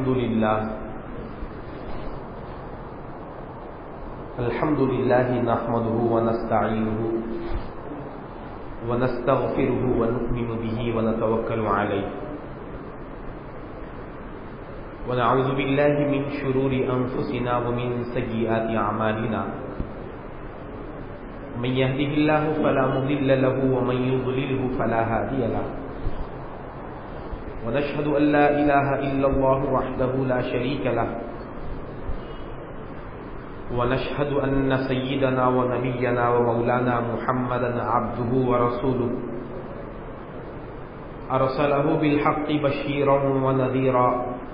الحمد لله نحمده ونستعينه ونستغفره ونؤمن به ونتوكل عليه ونعوذ بالله من شرور أنفسنا ومن سيئات أعمالنا من يهده الله فلا مضل له ومن يضلله فلا هادي له ونشهد أن لا إله إلا الله وحده لا شريك له ونشهد أن سيدنا ونبينا ومولانا محمدا عبده ورسوله أرسله بالحق بشيرا ونذيرا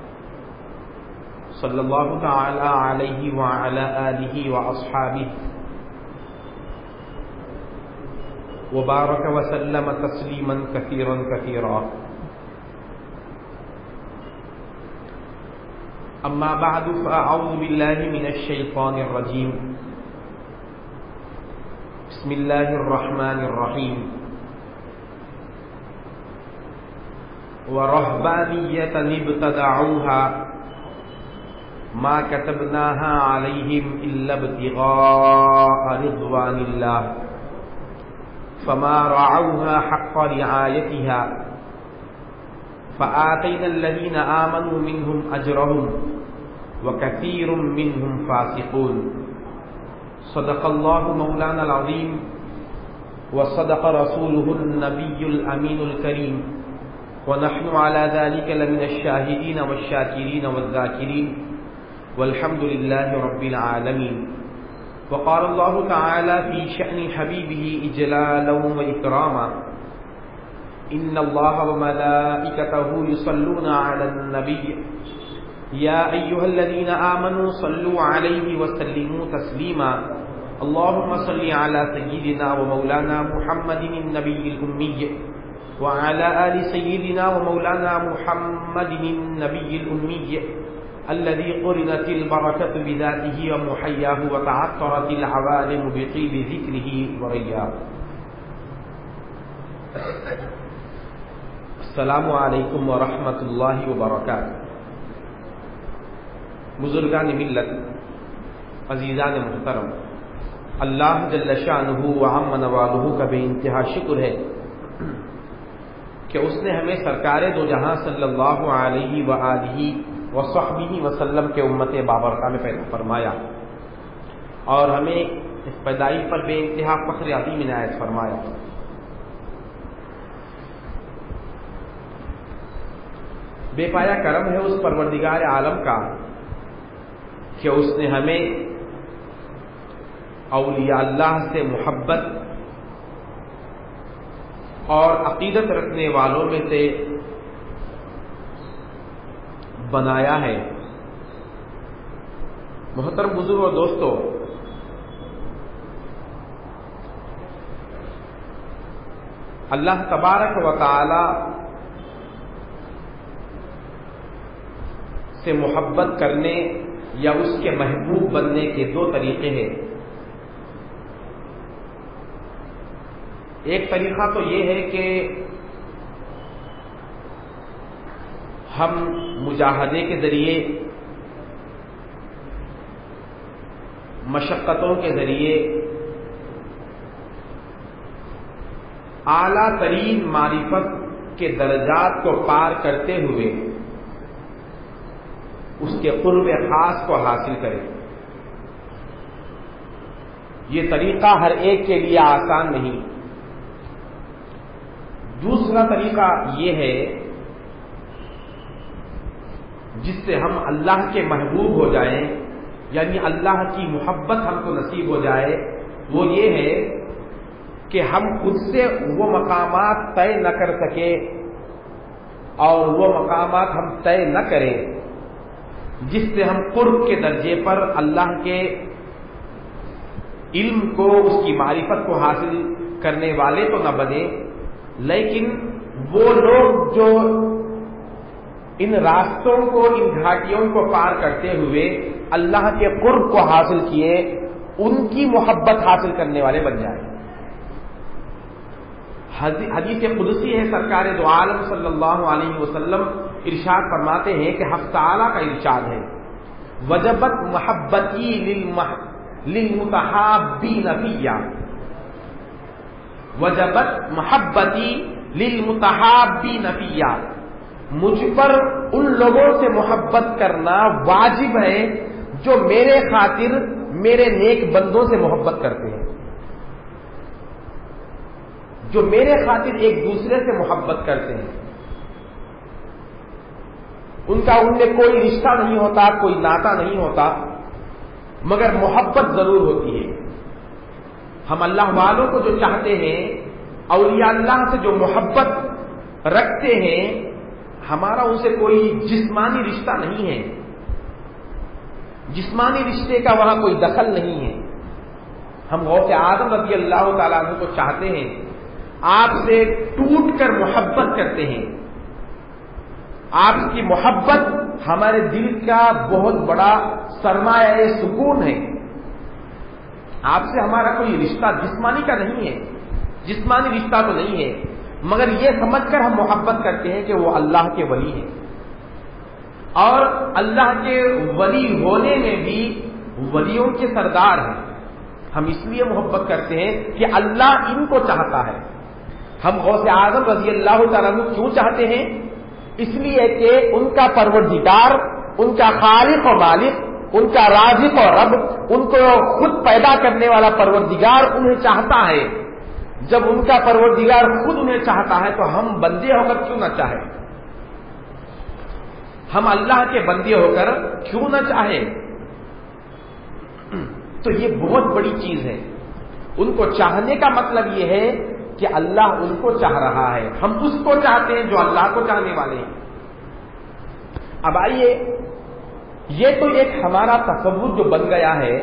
صلى الله تعالى عليه وعلى آله وأصحابه وبارك وسلم تسليما كثيرا كثيرا. أما بعد فأعوذ بالله من الشيطان الرجيم. بسم الله الرحمن الرحيم. ورهبانية ابتدعوها ما كتبناها عليهم إلا ابتغاء رضوان الله فما رعوها حق رعايتها فآتينا الذين آمنوا منهم أجرهم وكثير منهم فاسقون. صدق الله مولانا العظيم وصدق رسوله النبي الأمين الكريم ونحن على ذلك لمن الشاهدين والشاكرين والذاكرين والحمد لله رب العالمين. وقال الله تعالى في شأن حبيبه إجلالا وإكراما إن الله وملائكته يصلون على النبي يا أيها الذين آمنوا صلوا عليه وسلموا تسليما اللهم صل على سيدنا ومولانا محمد النبي الأمي وعلى آل سيدنا ومولانا محمد النبي الأمي الذي قرنت البركة بذاته ومحياه وتعطرت العوالم بطيب ذكره ورياه. السلام علیکم ورحمۃ اللہ وبرکاتہ. بزرگان ملت، عزیزان محترم، اللہ جل شانہ وعم نوالہ کا بے انتہا شکر ہے کہ اس نے ہمیں سرکار دو جہاں صلی اللہ علیہ وآلہ وصحبہ وسلم کے امت بابرکہ میں پیدا فرمایا اور ہمیں اس پیدائش پر بے انتہا فخر عظیم عنایت فرمایا. بے پایا کرم ہے اس پروردگار عالم کا کہ اس نے ہمیں اولیاء اللہ سے محبت اور عقیدت رکھنے والوں میں سے بنایا ہے. محترم بزرگ اور دوستو، اللہ تبارک و تعالی سے محبت کرنے یا اس کے محبوب بننے کے دو طریقے ہیں. ایک طریقہ تو یہ ہے کہ ہم مجاہدے کے ذریعے، مشقتوں کے ذریعے اعلیٰ ترین معرفت کے درجات کو پار کرتے ہوئے اس کے قرب خاص کو حاصل کریں. یہ طریقہ ہر ایک کے لیے آسان نہیں. دوسرا طریقہ یہ ہے جس سے ہم اللہ کے محبوب ہو جائیں، یعنی اللہ کی محبت ہم کو نصیب ہو جائے. وہ یہ ہے کہ ہم خود سے وہ مقامات طے نہ کر سکے اور وہ مقامات ہم طے نہ کریں جس سے ہم قرب کے درجے پر اللہ کے علم کو، اس کی معرفت کو حاصل کرنے والے تو نہ بنے، لیکن وہ لوگ جو ان راستوں کو، ان گھاٹیوں کو پار کرتے ہوئے اللہ کے قرب کو حاصل کیے، ان کی محبت حاصل کرنے والے بن جائیں. حدیث قدسی ہے، سرکار دو عالم صلی اللہ علیہ وسلم ارشاد فرماتے ہیں کہ حق تعالی کا ارشاد ہے وجبت محبتی للمتحابین فیہ، وجبت محبتی للمتحابین فیہ، مجھ پر ان لوگوں سے محبت کرنا واجب ہے جو میرے خاطر میرے نیک بندوں سے محبت کرتے ہیں، جو میرے خاطر ایک دوسرے سے محبت کرتے ہیں، ان کا ان میں کوئی رشتہ نہیں ہوتا، کوئی ناتا نہیں ہوتا، مگر محبت ضرور ہوتی ہے۔ ہم اللہ والوں کو جو چاہتے ہیں، اولیاء اللہ سے جو محبت رکھتے ہیں، ہمارا ان سے کوئی جسمانی رشتہ نہیں ہے، جسمانی رشتے کا وہاں کوئی دخل نہیں ہے۔ ہم غوث اعظم رضی اللہ تعالیٰ عنہ کو چاہتے ہیں، آپ سے ٹوٹ کر محبت کرتے ہیں، آپ کی محبت ہمارے دل کا بہت بڑا سرمایہ سکون ہے۔ آپ سے ہمارا کوئی رشتہ جسمانی کا نہیں ہے، جسمانی رشتہ تو نہیں ہے، مگر یہ سمجھ کر ہم محبت کرتے ہیں کہ وہ اللہ کے ولی ہیں، اور اللہ کے ولی ہونے میں بھی ولیوں کے سردار ہیں۔ ہم اس لیے محبت کرتے ہیں کہ اللہ ان کو چاہتا ہے۔ ہم غوث اعظم رضی اللہ تعالیٰ عنہ کیوں چاہتے ہیں؟ اس لیے کہ ان کا پروردگار، ان کا خالق و مالک، ان کا رازق و رب، ان کو خود پیدا کرنے والا پروردگار انہیں چاہتا ہے۔ جب ان کا پروردگار خود انہیں چاہتا ہے تو ہم بندے ہو کر کیوں نہ چاہیں؟ ہم اللہ کے بندے ہو کر کیوں نہ چاہیں؟ تو یہ بہت بڑی چیز ہے۔ ان کو چاہنے کا مطلب یہ ہے کہ اللہ ان کو چاہ رہا ہے، ہم اس کو چاہتے ہیں جو اللہ کو چاہنے والے ہیں۔ اب آئیے، یہ تو ایک ہمارا تصور جو بن گیا ہے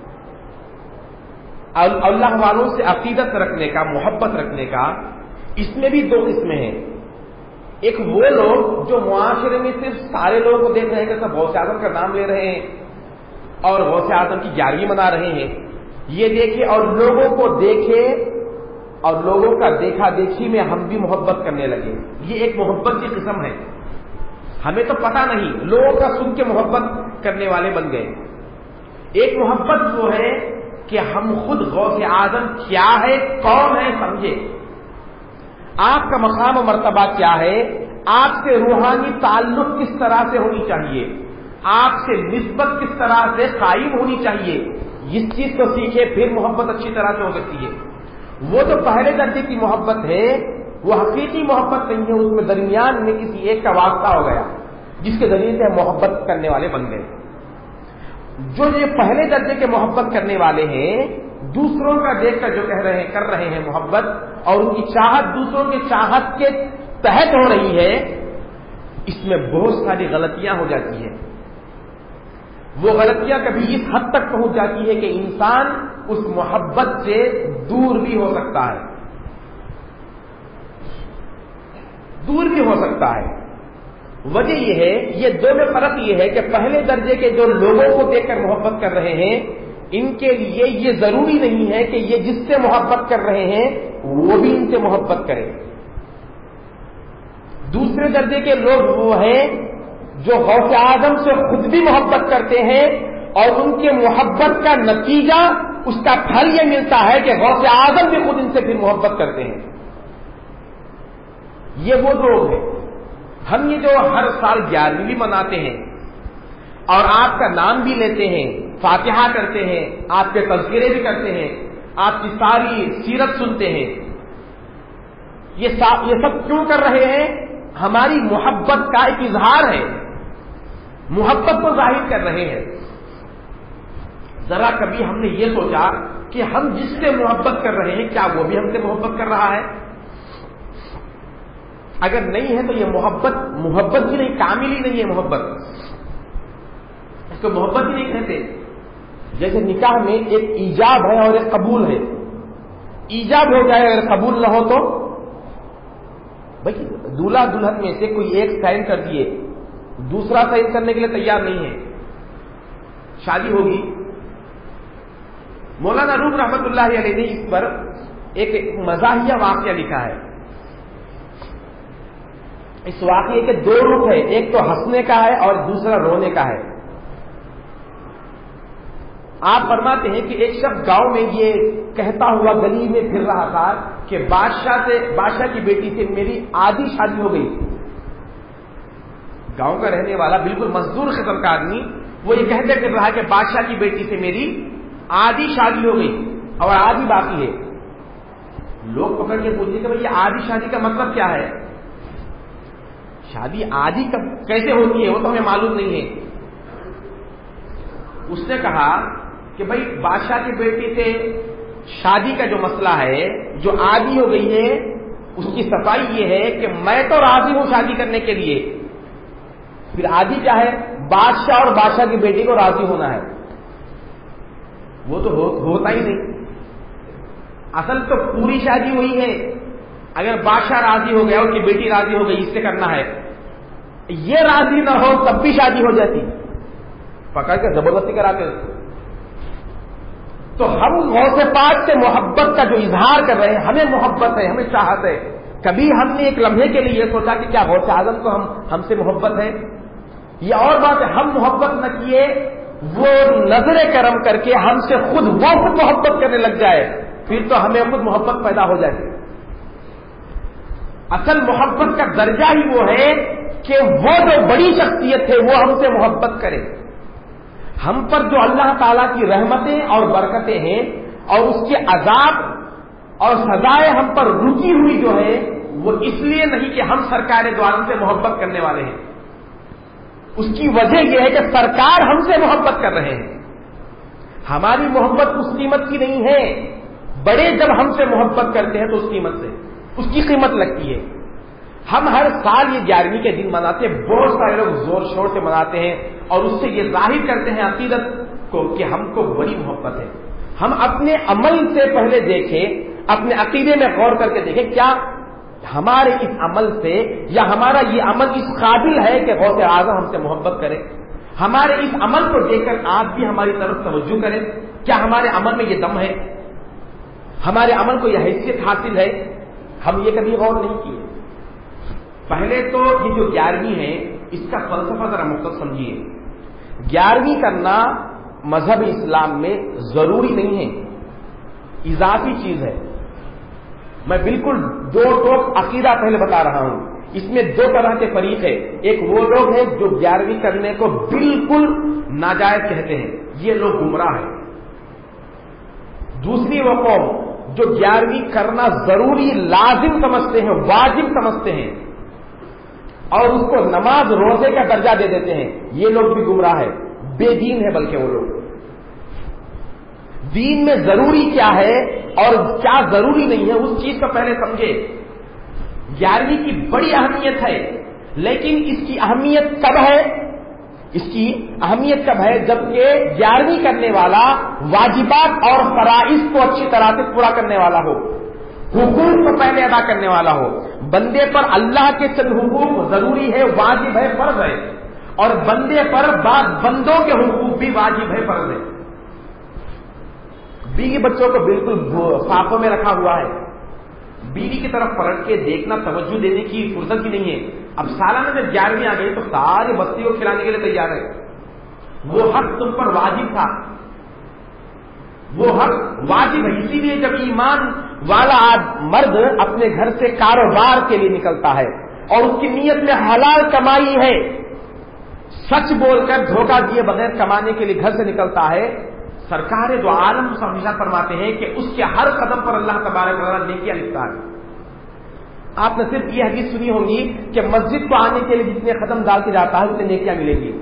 اللہ والوں سے عقیدت رکھنے کا، محبت رکھنے کا، اس میں بھی دو قسمیں ہیں۔ ایک وہ لوگ جو معاشرے میں صرف سارے لوگوں کو دیکھ رہے ہیں کہ سب غوث اعظم کا نام لے رہے ہیں اور غوث اعظم کی 11ویں منا رہے ہیں، یہ دیکھے اور لوگوں کو دیکھے اور لوگوں کا دیکھا دیکھی میں ہم بھی محبت کرنے لگے، یہ ایک محبت کی قسم ہے۔ ہمیں تو پتہ نہیں، لوگوں کا سن کے محبت کرنے والے بن گئے۔ ایک محبت وہ ہے کہ ہم خود غوث اعظم کیا ہے، کون ہے، سمجھے، آپ کا مقام و مرتبہ کیا ہے، آپ سے روحانی تعلق کس طرح سے ہونی چاہیے، آپ سے نسبت کس طرح سے قائم ہونی چاہیے، اس چیز کو سیکھے، پھر محبت اچھی طرح سے ہو سکتی ہے۔ وہ تو پہلے درجے کی محبت ہے، وہ حقیقی محبت نہیں ہے، اس میں درمیان میں کسی ایک کا واسطہ ہو گیا جس کے ذریعے سے محبت کرنے والے بن گئے۔ جو یہ پہلے درجے کے محبت کرنے والے ہیں، دوسروں کا دیکھ کر جو کر رہے ہیں محبت، اور ان کی چاہت دوسروں کی چاہت کے تحت ہو رہی ہے، اس میں بہت ساری غلطیاں ہو جاتی ہیں۔ وہ غلطیاں کبھی اس حد تک پہنچ جاتی ہے کہ انسان اس محبت سے دور بھی ہو سکتا ہے، دور بھی ہو سکتا ہے۔ وجہ یہ ہے، یہ دو میں فرق یہ ہے کہ پہلے درجے کے جو لوگوں کو دیکھ کر محبت کر رہے ہیں، ان کے لیے یہ ضروری نہیں ہے کہ یہ جس سے محبت کر رہے ہیں وہ بھی ان سے محبت کرے۔ دوسرے درجے کے لوگ وہ ہیں جو غوث اعظم سے خود بھی محبت کرتے ہیں، اور ان کے محبت کا نتیجہ، اس کا پھل یہ ملتا ہے کہ غوث اعظم بھی خود ان سے پھر محبت کرتے ہیں۔ یہ وہ لوگ ہیں۔ ہم یہ جو ہر سال 11ویں مناتے ہیں اور آپ کا نام بھی لیتے ہیں، فاتحہ کرتے ہیں، آپ کے تذکرے بھی کرتے ہیں، آپ کی ساری سیرت سنتے ہیں، یہ سب کیوں کر رہے ہیں؟ ہماری محبت کا ایک اظہار ہے، محبت کو ظاہر کر رہے ہیں۔ ذرا کبھی ہم نے یہ سوچا کہ ہم جس سے محبت کر رہے ہیں کیا وہ بھی ہم سے محبت کر رہا ہے؟ اگر نہیں ہے تو یہ محبت بھی نہیں، کامل ہی نہیں ہے محبت، اس کو محبت ہی نہیں کہتے۔ جیسے نکاح میں ایک ایجاب ہے اور ایک قبول ہے، ایجاب ہو جائے اگر قبول نہ ہو تو بھائی دولہا دلہن میں سے کوئی ایک سائن کر دیے، دوسرا سائن کرنے کے لیے تیار نہیں ہے، شادی ہوگی۔ مولانا روم رحمت اللہ علیہ نے اس پر ایک مزاحیہ واقعہ لکھا ہے۔ اس واقعے کے دو رخ ہے، ایک تو ہنسنے کا ہے اور دوسرا رونے کا ہے۔ آپ فرماتے ہیں کہ ایک شخص گاؤں میں یہ کہتا ہوا گلی میں پھر رہا تھا کہ بادشاہ کی بیٹی سے میری آدھی شادی ہو گئی۔ گاؤں کا رہنے والا بالکل مزدور قسم کا آدمی وہ یہ کہتے پھر رہا کہ بادشاہ کی بیٹی سے میری آدھی شادی ہو گئی اور آدھی باقی ہے۔ لوگ پکڑ کے پوچھتے کہ بھائی یہ آدھی شادی کا مطلب کیا ہے؟ شادی آدھی کیسے ہوتی ہے وہ تو ہمیں معلوم نہیں ہے۔ اس نے کہا کہ بھائی بادشاہ کی بیٹی سے شادی کا جو مسئلہ ہے، جو آدھی ہو گئی ہے، اس کی صفائی یہ ہے کہ میں تو راضی ہوں شادی کرنے کے لیے، پھر آدھی کیا ہے؟ بادشاہ اور بادشاہ کی بیٹی کو راضی ہونا ہے۔ وہ تو ہوتا ہی نہیں، اصل تو پوری شادی ہوئی ہے۔ اگر بادشاہ راضی ہو گیا، اس کی بیٹی راضی ہو گئی، اس سے کرنا ہے، یہ راضی نہ ہو تب بھی شادی ہو جاتی، پکڑ کے زبردستی کراتے۔ تو ہم غوث پاک سے محبت کا جو اظہار کر رہے ہیں، ہمیں محبت ہے، ہمیں چاہت ہے، کبھی ہم نے ایک لمحے کے لیے یہ سوچا کہ کیا غوث اعظم کو ہم سے محبت ہے؟ یہ اور بات ہے، ہم محبت نہ کیے، وہ نظر کرم کر کے ہم سے خود محبت کرنے لگ جائے، پھر تو ہمیں خود محبت پیدا ہو جائے۔ اصل محبت کا درجہ ہی وہ ہے کہ وہ جو بڑی شخصیت ہے وہ ہم سے محبت کرے۔ ہم پر جو اللہ تعالیٰ کی رحمتیں اور برکتیں ہیں اور اس کے عذاب اور سزائیں ہم پر رکی ہوئی جو ہے، وہ اس لیے نہیں کہ ہم سرکار دو عالم سے محبت کرنے والے ہیں، اس کی وجہ یہ ہے کہ سرکار ہم سے محبت کر رہے ہیں۔ ہماری محبت اس قیمت کی نہیں ہے، بڑے جب ہم سے محبت کرتے ہیں تو اس قیمت سے اس کی قیمت لگتی ہے۔ ہم ہر سال یہ 11ویں کے دن مناتے ہیں، بہت سارے لوگ زور شور سے مناتے ہیں اور اس سے یہ ظاہر کرتے ہیں عقیدت کو کہ ہم کو بڑی محبت ہے۔ ہم اپنے عمل سے پہلے دیکھیں، اپنے عقیدے میں غور کر کے دیکھیں، کیا ہمارے اس عمل سے یا ہمارا یہ عمل اس قابل ہے کہ غوث اعظم ہم سے محبت کرے؟ ہمارے اس عمل کو دیکھ کر آپ بھی ہماری طرف توجہ کریں، کیا ہمارے عمل میں یہ دم ہے، ہمارے عمل کو یہ حیثیت حاصل ہے؟ ہم یہ کبھی غور نہیں کیے۔ پہلے تو یہ جو 11ویں ہے اس کا فلسفہ ذرا مختصر سمجھیے۔ 11ویں کرنا مذہب اسلام میں ضروری نہیں ہے، اضافی چیز ہے۔ میں بالکل دو ٹوک عقیدہ پہلے بتا رہا ہوں، اس میں دو طرح کے فریق ہے۔ ایک وہ لوگ ہیں جو 11ویں کرنے کو بالکل ناجائز کہتے ہیں، یہ لوگ گمراہ ہیں۔ دوسری وہ قوم جو 11ویں کرنا ضروری لازم سمجھتے ہیں، واجب سمجھتے ہیں اور اس کو نماز روزے کا درجہ دے دیتے ہیں، یہ لوگ بھی گمراہ ہے، بے دین ہے بلکہ وہ لوگ۔ دین میں ضروری کیا ہے اور کیا ضروری نہیں ہے اس چیز کو پہلے سمجھے۔ 11ویں کی بڑی اہمیت ہے، لیکن اس کی اہمیت کب ہے؟ اس کی اہمیت کب ہے؟ جبکہ 11ویں کرنے والا واجبات اور فرائض کو اچھی طرح سے پورا کرنے والا ہو، حقوق کو پہلے ادا کرنے والا ہو۔ بندے پر اللہ کے چند حقوق ضروری ہے، واجب ہے، فرض ہے، اور بندے پر بعض بندوں کے حقوق بھی واجب ہے، فرض ہے۔ بیوی بچوں کو بالکل ساتھوں میں رکھا ہوا ہے، بیوی کی طرف پلٹ کے دیکھنا، توجہ دینے کی فرصت ہی نہیں ہے۔ اب سالانہ جب 11ویں آ گئی تو ساری بستی کو کھلانے کے لیے تیار ہے۔ وہ حق تم پر واجب تھا، وہ حق واجب ہے۔ اسی لیے جب ایمان والا مرد اپنے گھر سے کاروبار کے لیے نکلتا ہے اور اس کی نیت میں حلال کمائی ہے، سچ بول کر دھوکہ دیے بغیر کمانے کے لیے گھر سے نکلتا ہے، سرکار دو عالم ہمیشہ فرماتے ہیں کہ اس کے ہر قدم پر اللہ تبارک و تعالیٰ نیکیاں لکھتا ہے۔ آپ نے صرف یہ حدیث سنی ہوگی کہ مسجد کو آنے کے لیے جتنے قدم ڈال کے جاتا ہے اتنے نیکیاں ملیں گی۔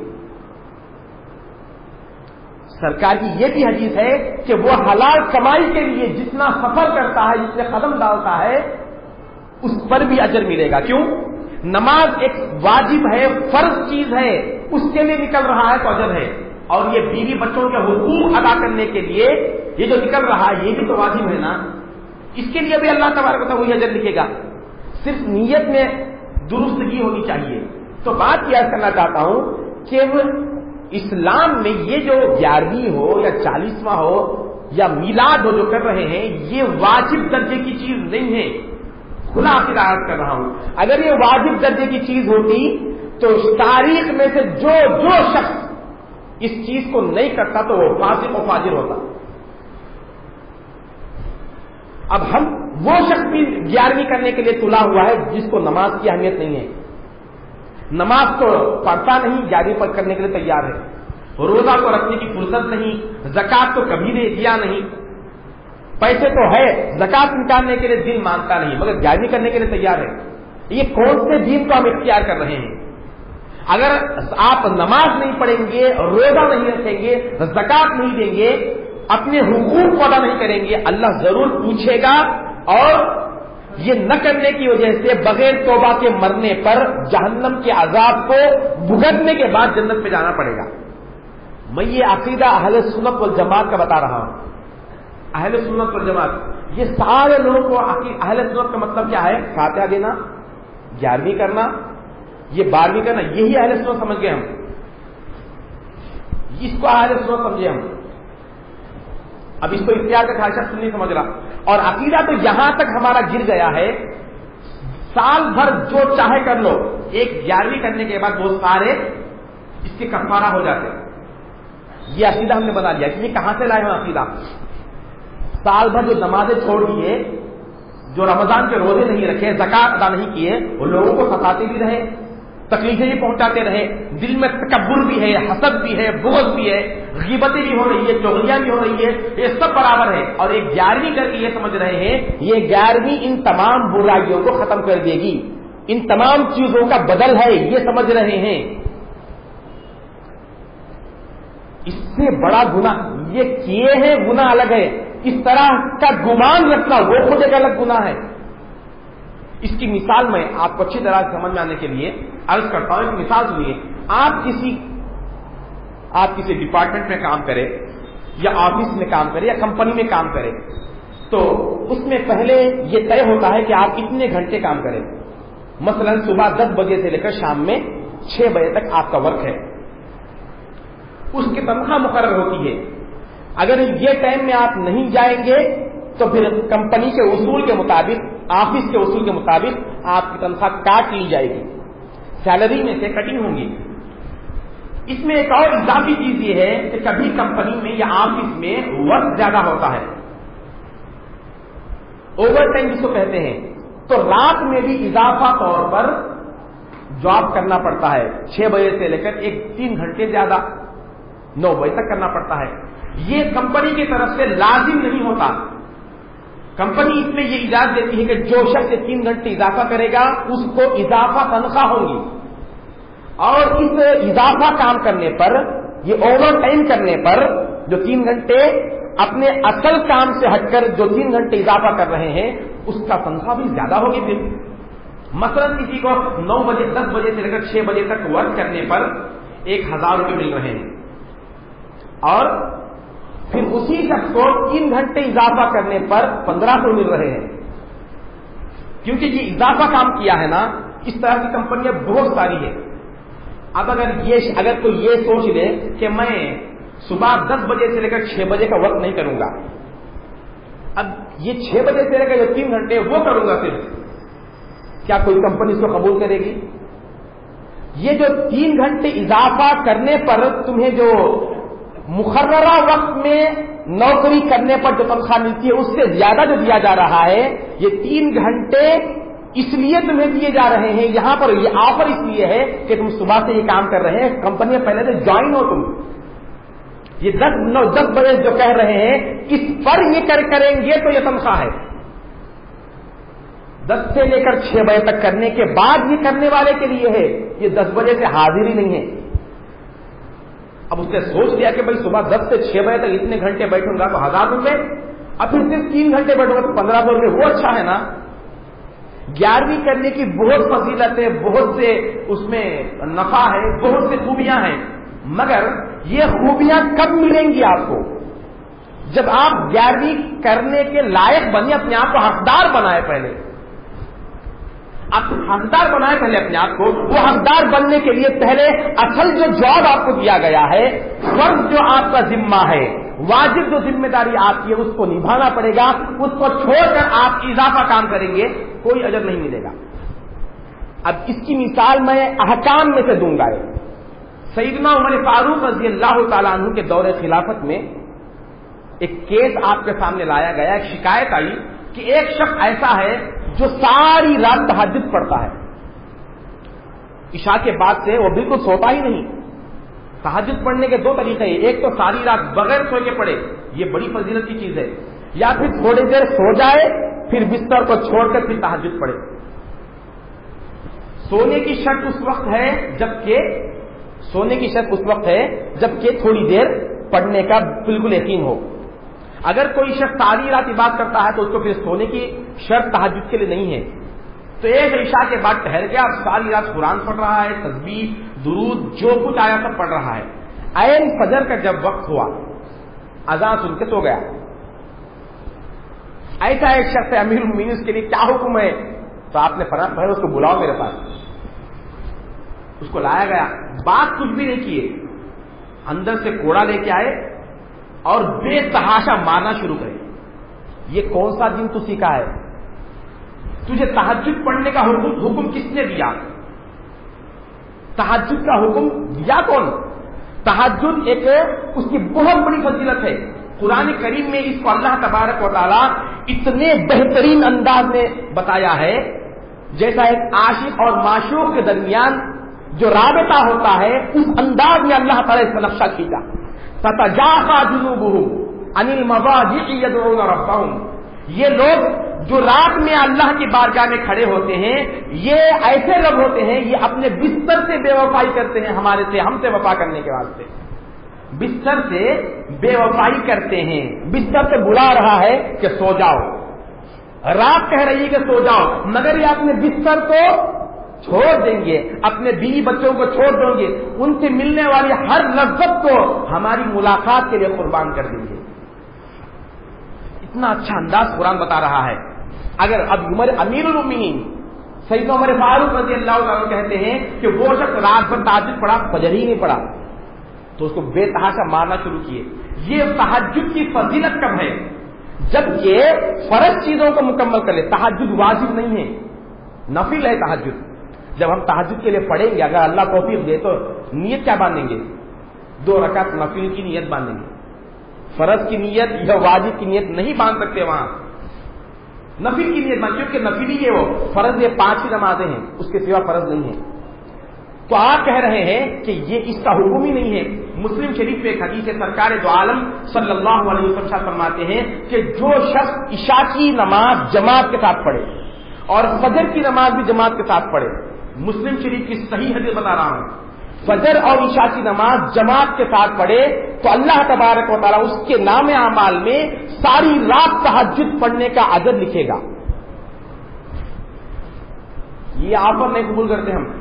سرکار کی یہ بھی حدیث ہے کہ وہ حلال کمائی کے لیے جتنا سفر کرتا ہے، جتنے قدم ڈالتا ہے، اس پر بھی اجر ملے گا۔ کیوں؟ نماز ایک واجب ہے، فرض چیز ہے، اس کے لیے نکل رہا ہے تو اجر ہے، اور یہ بیوی بچوں کے حقوق ادا کرنے کے لیے یہ جو نکل رہا ہے یہ بھی تو واجب ہے نا، اس کے لیے بھی اللہ تبارک و تعالیٰ وہی اجر لکھے گا۔ صرف نیت میں درستگی ہونی چاہیے۔ تو بات یہ کرنا چاہتا ہوں کہ اسلام میں یہ جو 11ویں ہو یا 40واں ہو یا میلاد ہو جو کر رہے ہیں، یہ واجب درجے کی چیز نہیں ہے، کھلا عقیدہ عرض کر رہا ہوں، اگر یہ واجب درجے کی چیز ہوتی تو تاریخ میں سے جو شخص اس چیز کو نہیں کرتا تو وہ فاسق و فاجر ہوتا. اب ہم وہ شخص بھی 11ویں کرنے کے لیے تلا ہوا ہے جس کو نماز کی اہمیت نہیں ہے، نماز تو پڑھتا نہیں، 11ویں کرنے کے لیے تیار ہے، روزہ کو رکھنے کی فرصت نہیں، زکات تو کبھی دیا نہیں، پیسے تو ہے، زکات نکالنے کے لیے دل مانتا نہیں، مگر 11ویں کرنے کے لیے تیار ہے. یہ کون سے دین کو ہم اختیار کر رہے ہیں؟ اگر آپ نماز نہیں پڑھیں گے، روزہ نہیں رکھیں گے، زکات نہیں دیں گے، اپنے حقوق کو ادا نہیں کریں گے، اللہ ضرور پوچھے گا، اور یہ نہ کرنے کی وجہ سے بغیر توبہ کے مرنے پر جہنم کے عذاب کو بھگتنے کے بعد جنت پہ جانا پڑے گا. میں یہ عقیدہ اہل سنت والجماعت کا بتا رہا ہوں. اہل سنت والجماعت یہ سارے لوگوں کو اہل سنت کا مطلب کیا ہے؟ فاتحہ دینا، 11ویں کرنا، یہ 12ویں کرنا، یہی اہل سنت سمجھ گئے ہم، اس کو اہل سنت سمجھے ہم. اب اس کو اختیار کا خواہشہ نہیں سمجھ رہا. اور عقیدہ تو یہاں تک ہمارا گر گیا ہے، سال بھر جو چاہے کر لو، ایک 11ویں کرنے کے بعد وہ سارے اس کے کفارہ ہو جاتے. یہ عقیدہ ہم نے بنا لیا کہ یہ کہاں سے لائے ہم عقیدہ. سال بھر جو نمازیں چھوڑ دیے، جو رمضان کے روزے نہیں رکھے، زکات ادا نہیں کیے، وہ لوگوں کو ستاتے بھی رہے، تکلیفیں بھی پہنچاتے رہے، دل میں تکبر بھی ہے، حسد بھی ہے، بغض بھی ہے، غیبتیں بھی ہو رہی ہے، چغلیاں بھی ہو رہی ہے، یہ سب برابر ہے. اور ایک 11ویں کر کے یہ سمجھ رہے ہیں یہ 11ویں ان تمام برائیوں کو ختم کر دے گی، ان تمام چیزوں کا بدل ہے، یہ سمجھ رہے ہیں. اس سے بڑا گناہ یہ کیے ہیں، گناہ الگ ہے، اس طرح کا گمان رکھنا وہ خود ایک الگ گناہ ہے. اس کی مثال میں آپ کو اچھی طرح سمجھ میں آنے کے لیے عرض کرتا ہوں. ایک مثال سنیے. آپ کسی ڈپارٹمنٹ میں کام کرے، یا آفس میں کام کرے، یا کمپنی میں کام کرے، تو اس میں پہلے یہ طے ہوتا ہے کہ آپ کتنے گھنٹے کام کریں. مثلا صبح 10 بجے سے لے کر شام میں 6 بجے تک آپ کا ورک ہے، اس کی تنخواہ مقرر ہوتی ہے. اگر یہ ٹائم میں آپ نہیں جائیں گے تو پھر کمپنی کے اصول کے مطابق، آفس کے اصول کے مطابق آپ کی تنخواہ کاٹ لی جائے گی، سیلری میں سے کٹنگ ہوں گی. اس میں ایک اور اضافی چیز یہ ہے کہ کبھی کمپنی میں یا آفس میں ورک زیادہ ہوتا ہے، اوور ٹائم جس کو کہتے ہیں، تو رات میں بھی اضافہ طور پر جاب کرنا پڑتا ہے. 6 بجے سے لے کر 3 گھنٹے زیادہ 9 بجے تک کرنا پڑتا ہے. یہ کمپنی کی طرف سے لازم نہیں ہوتا. کمپنی اس میں یہ اجازت دیتی ہے کہ جو شخص 3 گھنٹے اضافہ کرے گا اس کو اضافہ تنخواہ ہوگی، اور اس اضافہ کام کرنے پر، یہ اوور ٹائم کرنے پر، جو 3 گھنٹے اپنے اصل کام سے ہٹ کر جو 3 گھنٹے اضافہ کر رہے ہیں، اس کا تنخواہ بھی زیادہ ہوگی. پھر مثلا کسی کو 9 بجے 10 بجے سے لے کر 6 بجے تک ورک کرنے پر 1000 روپے مل رہے ہیں، اور پھر اسی شخص کو 3 گھنٹے اضافہ کرنے پر 1500 مل رہے ہیں. کیونکہ یہ اضافہ کام کیا ہے نا. اس طرح کی کمپنیاں بہت ساری ہیں. اب اگر کوئی یہ سوچ لے کہ میں صبح 10 بجے سے لے کر 6 بجے کا وقت نہیں کروں گا، اب یہ 6 بجے سے لے کر جو 3 گھنٹے وہ کروں گا، صرف کیا کوئی کمپنی اس کو قبول کرے گی؟ یہ جو 3 گھنٹے اضافہ کرنے پر تمہیں جو مقررہ وقت میں نوکری کرنے پر جو تنخواہ ملتی ہے اس سے زیادہ جو دیا جا رہا ہے، یہ 3 گھنٹے اس لیے تمہیں دیے جا رہے ہیں. یہاں پر یہ آفر اس لیے ہے کہ تم صبح سے یہ کام کر رہے ہیں، کمپنی میں پہلے سے جوائن ہو تم. یہ 10 بجے جو کہہ رہے ہیں اس پر یہ کریں گے تو یہ تنخواہ ہے. 10 سے لے کر 6 بجے تک کرنے کے بعد یہ کرنے والے کے لیے ہے. یہ 10 بجے سے حاضر ہی نہیں ہے. اب اس نے سوچ لیا کہ بھائی صبح 10 سے 6 بجے تک اتنے گھنٹے بیٹھوں گا تو 1000 روپے، اب پھر صرف 3 گھنٹے بیٹھوں گا تو 1500 روپے. وہ اچھا ہے نا. 11ویں کرنے کی بہت فضیلت ہے، بہت سے اس میں نفع ہے، بہت سے خوبیاں ہیں، مگر یہ خوبیاں کب ملیں گی آپ کو؟ جب آپ 11ویں کرنے کے لائق بنے، اپنے آپ کو حقدار بنائے. پہلے آپ حقدار بنائے پہلے اپنے آپ کو. وہ حقدار بننے کے لیے پہلے اصل جو جاب آپ کو دیا گیا ہے، فرض جو آپ کا ذمہ ہے، واجب جو ذمہ داری آپ کی ہے اس کو نبھانا پڑے گا، اس کو چھوڑ کر آپ اضافہ کام کریں گے کوئی اجر نہیں ملے گا۔ اب اس کی مثال میں احکام میں سے دوں گا۔ سیدنا عمر فاروق رضی اللہ تعالیٰ عنہ کے دور خلافت میں ایک کیس آپ کے سامنے لایا گیا، ایک شکایت آئی کہ ایک شخص ایسا ہے جو ساری رات تہجد پڑھتا ہے، عشاء کے بعد سے وہ بالکل سوتا ہی نہیں۔ تہجد پڑھنے کے دو طریقے ہیں، ایک تو ساری رات بغیر سو کے پڑھے، یہ بڑی فضیلت کی چیز ہے، یا پھر تھوڑی دیر سو جائے پھر بستر کو چھوڑ کر پھر تہجد پڑھے۔ سونے کی شرط اس وقت ہے جبکہ تھوڑی دیر پڑھنے کا بالکل یقین ہو۔ اگر کوئی شخص ساری رات عبادت کرتا ہے تو اس کو پھر سونے کی شرط تہجد کے لیے نہیں ہے۔ تو ایک عشاء کے بعد ٹھہر گیا، اب ساری رات قرآن پڑھ رہا ہے، تسبیح درود جو کچھ آیا سب پڑھ رہا ہے۔ عین فجر کا جب وقت ہوا اذان سن کے سو گیا۔ ایسا ایک شخص ہے امیر المومنین، اس کے لیے کیا حکم ہے؟ تو آپ نے فرمایا اس کو بلاؤ میرے پاس۔ اس کو لایا گیا، بات کچھ بھی نہیں کیے، اندر سے کوڑا لے کے آئے اور بے تحاشا مارنا شروع کرے۔ یہ کون سا دن تو سیکھا ہے؟ تجھے تہجد پڑھنے کا حکم کس نے دیا؟ تہجد کا حکم دیا کون؟ تہجد ایک اس کی بہت بڑی فضیلت ہے۔ قرآن کریم میں اس کو اللہ تبارک و تعالیٰ اتنے بہترین انداز میں بتایا ہے، جیسا ایک عاشق اور معشوق کے درمیان جو رابطہ ہوتا ہے اس انداز میں اللہ تعالیٰ اس کا نقشہ کھینچا۔ تتجافى جنوبهم عن المضاجع يدعون ربهم، یہ لوگ جو رات میں اللہ کی بارگاہ میں کھڑے ہوتے ہیں یہ ایسے لوگ ہوتے ہیں، یہ اپنے بستر سے بے وفائی کرتے ہیں، ہم سے وفا کرنے کے واسطے بستر سے بے وفائی کرتے ہیں۔ بستر سے بلا رہا ہے کہ سو جاؤ، رات کہہ رہی ہے کہ سو جاؤ، مگر یہ اپنے بستر کو چھوڑ دیں گے، اپنے بیوی بچوں کو چھوڑ دیں گے، ان سے ملنے والی ہر لذت کو ہماری ملاقات کے لیے قربان کر دیں گے۔ اتنا اچھا انداز قرآن بتا رہا ہے۔ اگر اب امیر المومنین سیدنا عمر فاروق رضی اللہ عنہ کہتے ہیں کہ وہ شخص رات بھر تہجد پڑھا، فجر ہی نہیں پڑھا، تو اس کو بے تحاشا مارنا شروع کیے۔ یہ تہجد کی فضیلت کب ہے؟ جب یہ فرض چیزوں کو مکمل کر لے۔ تہجد واجب نہیں ہے، نفل ہے تہجد۔ جب ہم تہجد کے لیے پڑھیں گے، اگر اللہ توفیق دے تو نیت کیا باندھیں گے؟ 2 رکعت نفل کی نیت باندھیں گے۔ فرض کی نیت یا واجب کی نیت نہیں باندھ سکتے، وہاں نفل کی نیت باندھ، کیونکہ نفل ہی ہے وہ، فرض یہ 5 ہی نمازیں ہیں، اس کے سوا فرض نہیں ہے۔ تو آپ کہہ رہے ہیں کہ یہ اس کا حکم ہی نہیں ہے۔ مسلم شریف میں ایک حدیث ہے، سرکار دو عالم صلی اللہ علیہ وسلم فرماتے ہیں کہ جو شخص عشاء کی نماز جماعت کے ساتھ پڑھے اور فجر کی نماز بھی جماعت کے ساتھ پڑھے، مسلم شریف کی صحیح حدیث بتا رہا ہوں، فجر اور عشاء کی نماز جماعت کے ساتھ پڑھے تو اللہ تبارک و تعالیٰ اس کے نام اعمال میں ساری رات تہجد پڑھنے کا اجر لکھے گا۔ یہ آفر نہیں قبول کرتے ہم،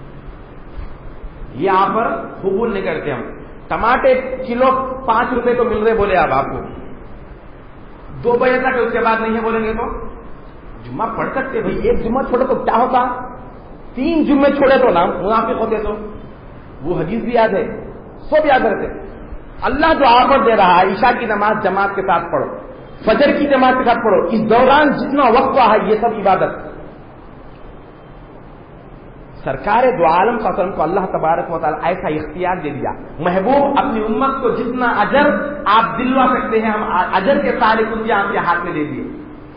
یہ آفر قبول نہیں کرتے ہم۔ ٹماٹر کلو 5 روپے تو مل رہے بولے اب آپ کو، 2 بجے تک، اس کے بعد نہیں ہے بولیں گے تو جمعہ پڑھ سکتے بھائی، ایک جمعہ چھوڑے تو کیا ہوتا، 3 جمعے چھوڑے تو نام منافق ہوتے۔ تو وہ حدیث بھی یاد ہے، سب یاد رہتے۔ اللہ جو آفر دے رہا ہے عشاء کی نماز جماعت کے ساتھ پڑھو، فجر کی جماعت کے ساتھ پڑھو، اس دوران جتنا وقت ہوا ہے یہ سب عبادت۔ سرکار دو عالم قسم کو اللہ تبارک و تعالیٰ ایسا اختیار دے دیا، محبوب اپنی امت کو جتنا اجر آپ دلوا سکتے ہیں ہم اجر کے سارے کنجے آپ کے ہاتھ میں دے دیے۔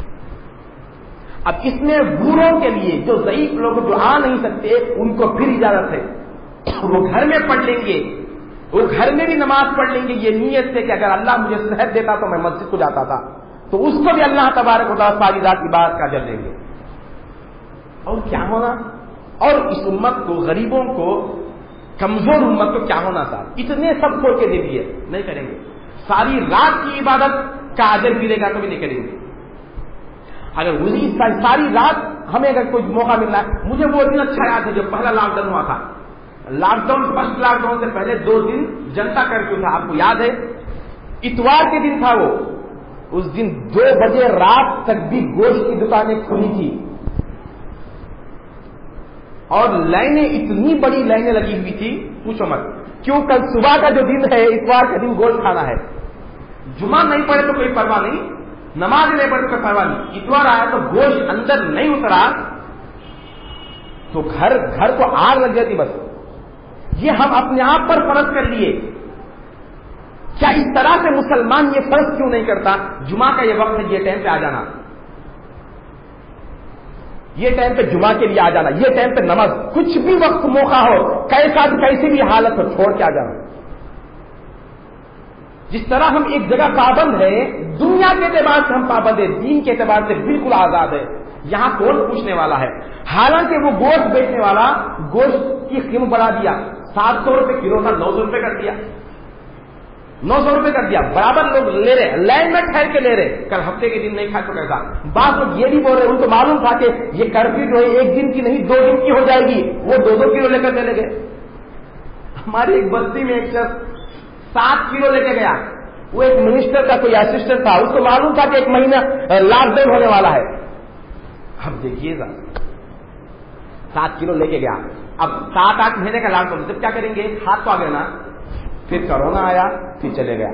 اب اس میں بوڑھوں کے لیے جو ضعیف لوگ جو آ نہیں سکتے ان کو پھر اجازت ہے، وہ گھر میں پڑھ لیں گے، وہ گھر میں بھی نماز پڑھ لیں گے، یہ نیت سے کہ اگر اللہ مجھے صحت دیتا تو میں مسجد کو جاتا تھا، تو اس کو بھی اللہ تبارک و تعالیٰ ساری رات عبادت کا اجر دیں گے۔ اور کیا ہونا، اور اس امت کو، غریبوں کو، کمزور امت کو کیا ہونا تھا، اتنے سب چھوڑ کے دے دیے، نہیں کریں گے۔ ساری رات کی عبادت کا اجر ملے گا تو بھی نہیں کریں گے۔ اگر وہی ساری رات ہمیں اگر کوئی موقع مل رہا ہے، مجھے وہ دن اچھا یاد ہے جب پہلا لاک ڈاؤن ہوا تھا، lockdown first lockdown سے پہلے 2 دن جنتا کرفیو تھا، آپ کو یاد ہے، اتوار کے دن تھا وہ، اس دن 2 بجے رات تک بھی گوشت کی دکانیں کھلی تھی اور لائنیں اتنی بڑی لائنیں لگی ہوئی تھی پوچھو مت، کیوں کل صبح کا جو دن ہے اتوار کا دن گوشت کھانا ہے، جمعہ نہیں پڑھے تو کوئی پرواہ نہیں، نماز نہیں پڑھے تو کوئی پرواہ نہیں، اتوار آیا تو گوشت اندر نہیں اترا تو گھر کو آگ لگ جاتی بس. یہ ہم اپنے آپ پر فرض کر لیے. کیا اس طرح سے مسلمان یہ فرض کیوں نہیں کرتا؟ جمعہ کا یہ وقت ہے، یہ ٹائم پہ آ جانا، یہ ٹائم پہ جمعہ کے لیے آ جانا، یہ ٹائم پہ نماز، کچھ بھی وقت موقع ہو، کیسی بھی حالت ہو، چھوڑ کے آ جانا. جس طرح ہم ایک جگہ پابند ہے، دنیا کے اعتبار سے ہم پابند ہے، دین کے اعتبار سے بالکل آزاد ہے. یہاں کون پوچھنے والا ہے؟ حالانکہ وہ گوشت بیچنے والا گوشت کی قیمت بڑھا دیا، 700 روپے کلو تھا 900 روپے کر دیا، 900 روپے کر دیا. برابر لوگ لے رہے، لائن میں ٹھہر کے لے رہے. کل ہفتے کے دن نہیں کھائے تو کیسا؟ بعض لوگ یہ بھی بول رہے، ان کو معلوم تھا کہ یہ کرفیو جو ہے 1 دن کی نہیں 2 دن کی ہو جائے گی، وہ 2 کلو لے کر چلے گئے. ہماری ایک بستی میں ایک شخص 7 کلو لے کے گیا. وہ ایک منسٹر کا کوئی اسسٹنٹ تھا، اس کو معلوم تھا کہ 1 مہینہ لاک ڈاؤن ہونے والا ہے. اب دیکھیے گا 7 کلو لے کے گیا. اب 7-8 مہینے کا لاک ڈاؤن، جب کیا کریں گے؟ ہاتھ تو آ گیا نا. پھر کرونا آیا، پھر چلے گیا.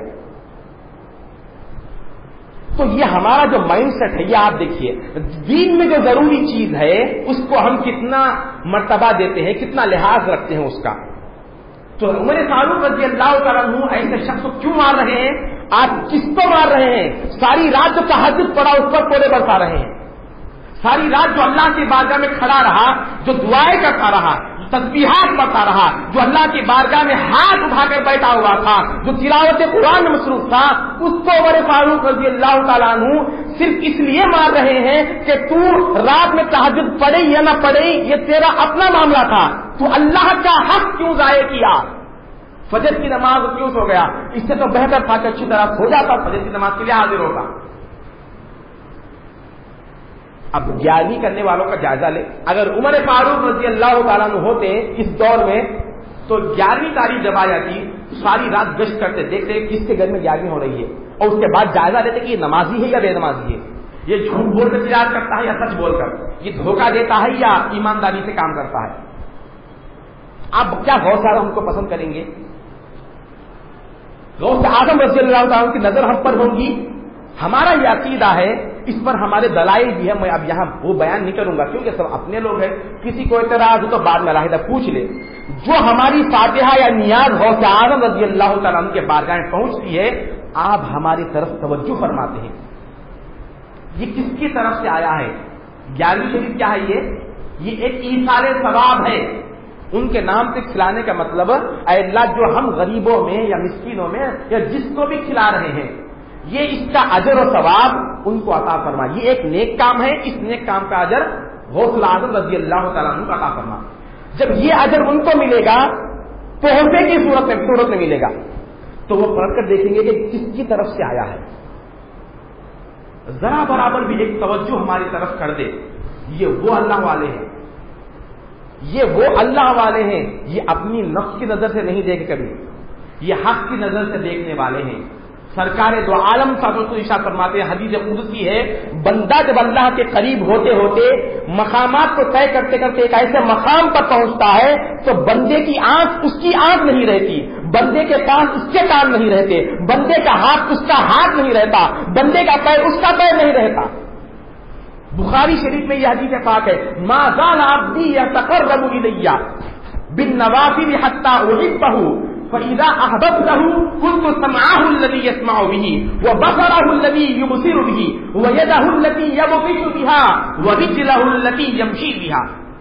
تو یہ ہمارا جو مائنڈ سیٹ ہے، یہ آپ دیکھیے دین میں جو ضروری چیز ہے اس کو ہم کتنا مرتبہ دیتے ہیں، کتنا لحاظ رکھتے ہیں اس کا. تو عمر فاروق رضی اللہ تعالیٰ عنہ ایسے شخص کو کیوں مار رہے ہیں؟ آپ کس کو مار رہے ہیں؟ ساری رات جو تہجد پڑا اس پر کوڑے برسا رہے ہیں. ساری رات جو اللہ کی بارگاہ میں کھڑا رہا، جو دعائیں کرتا رہا، تسبیحات پڑھتا رہا، جو اللہ کی بارگاہ میں ہاتھ اٹھا کر بیٹھا ہوا تھا، جو تلاوت قرآن میں مصروف تھا، اس کو عمر فاروق رضی اللہ تعالیٰ عنہ صرف اس لیے مار رہے ہیں کہ تو رات میں تہجد پڑھے یا نہ پڑھے یہ تیرا اپنا معاملہ تھا، تو اللہ کا حق کیوں ضائع کیا؟ فجر کی نماز کیوں سو گیا؟ اس سے تو بہتر تھا کہ اچھی طرح سو جاتا، فجر کی نماز کے لیے حاضر ہوگا. اب 11ویں کرنے والوں کا جائزہ لے. اگر عمر فاروق رضی اللہ تعالیٰ عنہ ہوتے اس دور میں تو 11ویں تاریخ جب آ جاتی تو ساری رات گشت کرتے، دیکھتے کس کے گھر میں 11ویں ہو رہی ہے، اور اس کے بعد جائزہ لیتے کہ یہ نمازی ہے یا بے نمازی ہے، یہ جھوٹ بول کر تجارت کرتا ہے یا سچ بول کر، یہ دھوکہ دیتا ہے یا ایمانداری سے کام کرتا ہے. اب کیا غوث اعظم ہم کو پسند کریں گے؟ غوث اعظم رضی اللہ تعالیٰ کی نظر ہم پر ہوگی. ہمارا یہ عقیدہ ہے، اس پر ہمارے دلائل بھی ہے. میں اب یہاں وہ بیان نہیں کروں گا کیونکہ سب اپنے لوگ ہیں، کسی کو اعتراض ہو تو بعد میں علیحدہ پوچھ لے. جو ہماری فاتحہ یا نیاز غوث اعظم رضی اللہ تعالیٰ عنہ کے بارگاہ میں پہنچتی ہے، آپ ہماری طرف توجہ فرماتے ہیں. یہ کس کی طرف سے آیا ہے؟ 11ویں شریف کیا ہے؟ یہ ایک ایثار ثواب ہے. ان کے نام سے کھلانے کا مطلب اے اللہ جو ہم غریبوں میں یا مسکینوں میں یا جس کو بھی کھلا رہے ہیں، یہ اس کا اجر و ثواب ان کو عطا فرما. یہ ایک نیک کام ہے، اس نیک کام کا اجر غوث اعظم رضی اللہ تعالیٰ عنہ کو عطا فرما. جب یہ اجر ان کو ملے گا تحفے کی صورت میں ملے گا، تو وہ پڑھ کر دیکھیں گے کہ کس کی طرف سے آیا ہے. ذرا برابر بھی ایک توجہ ہماری طرف کر دے. یہ وہ اللہ والے ہیں، یہ وہ اللہ والے ہیں، یہ اپنی نفس کی نظر سے نہیں دیکھ کبھی، یہ حق کی نظر سے دیکھنے والے ہیں. سرکار دو عالم ارشاد فرماتے ہیں، حدیث قدسی ہے، بندہ جب اللہ کے قریب ہوتے ہوتے مقامات کو طے کرتے کرتے ایک ایسے مقام پر پہنچتا ہے تو بندے کی آنکھ اس کی آنکھ نہیں رہتی، بندے کے کان اس کے کان نہیں رہتے، بندے کا ہاتھ اس کا ہاتھ نہیں رہتا، بندے کا پیر اس کا پیر نہیں رہتا. بخاری شریف میں یہ حدیث پاک ہے، ما زال عبدی یتقرب الی بالنوافل حتی احبہ فإذا أحببته كنت سمعه الذي يسمع به وبصره الذي يبصر به ويده التي يبطش بها ورجله التي يمشي بها.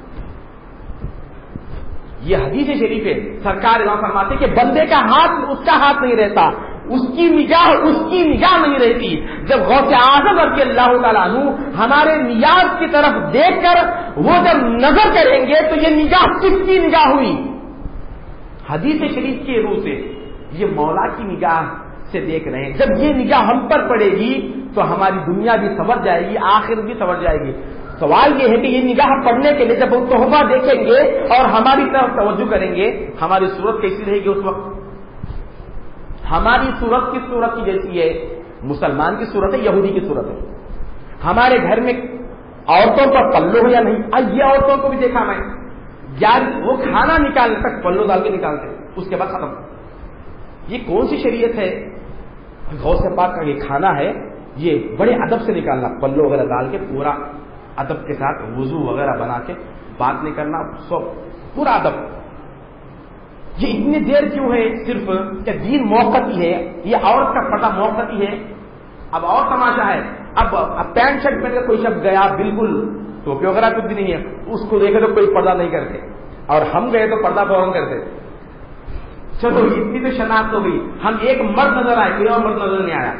یہ حدیث شریف ہے. سرکار فرماتے کہ بندے کا ہاتھ اس کا ہاتھ نہیں رہتا، اس کی نگاہ نہیں رہتی. جب غوث اعظم رضی اللہ تعالیٰ عنہ ہمارے نیاز کی طرف دیکھ کر وہ جب نظر کریں گے تو یہ نگاہ کس کی نگاہ ہوئی؟ حدیث شریف کی روح سے یہ مولا کی نگاہ سے دیکھ رہے ہیں. جب یہ نگاہ ہم پر پڑے گی تو ہماری دنیا بھی سنور جائے گی، آخرت بھی سنور جائے گی. سوال یہ ہے کہ یہ نگاہ پڑنے کے لیے جب وہ تحفہ دیکھیں گے اور ہماری طرف توجہ کریں گے، ہماری صورت کیسی رہے گی اس وقت؟ ہماری صورت کس صورت کی جیسی ہے؟ مسلمان کی صورت ہے، یہودی کی صورت ہے. ہمارے گھر میں عورتوں پر پلو ہے یا نہیں؟ یہ عورتوں کو بھی دیکھا میں، وہ کھانا نکالنے تک پلو ڈال کے نکالتے، اس کے بعد ختم. یہ کون سی شریعت ہے غوث پاک کا یہ کھانا ہے، یہ بڑے ادب سے نکالنا، پلو وغیرہ ڈال کے پورا ادب کے ساتھ وضو وغیرہ بنا کے، بات نہیں کرنا، سب پورا ادب. یہ اتنی دیر کیوں ہے؟ صرف کہ دین موقتی ہے، یہ عورت کا پردہ موقتی ہے. اب اور تماشا ہے، اب پینٹ شرٹ پہن کے کوئی شخص گیا، بالکل ٹوپی وغیرہ کچھ بھی نہیں ہے، اس کو دیکھے تو کوئی پردہ نہیں کرتے، اور ہم گئے تو پردہ فوراً کرتے. چلو اتنی تو شناخت ہو گئی، ہم ایک مرد نظر آئے، کوئی اور مرد نظر نہیں آیا.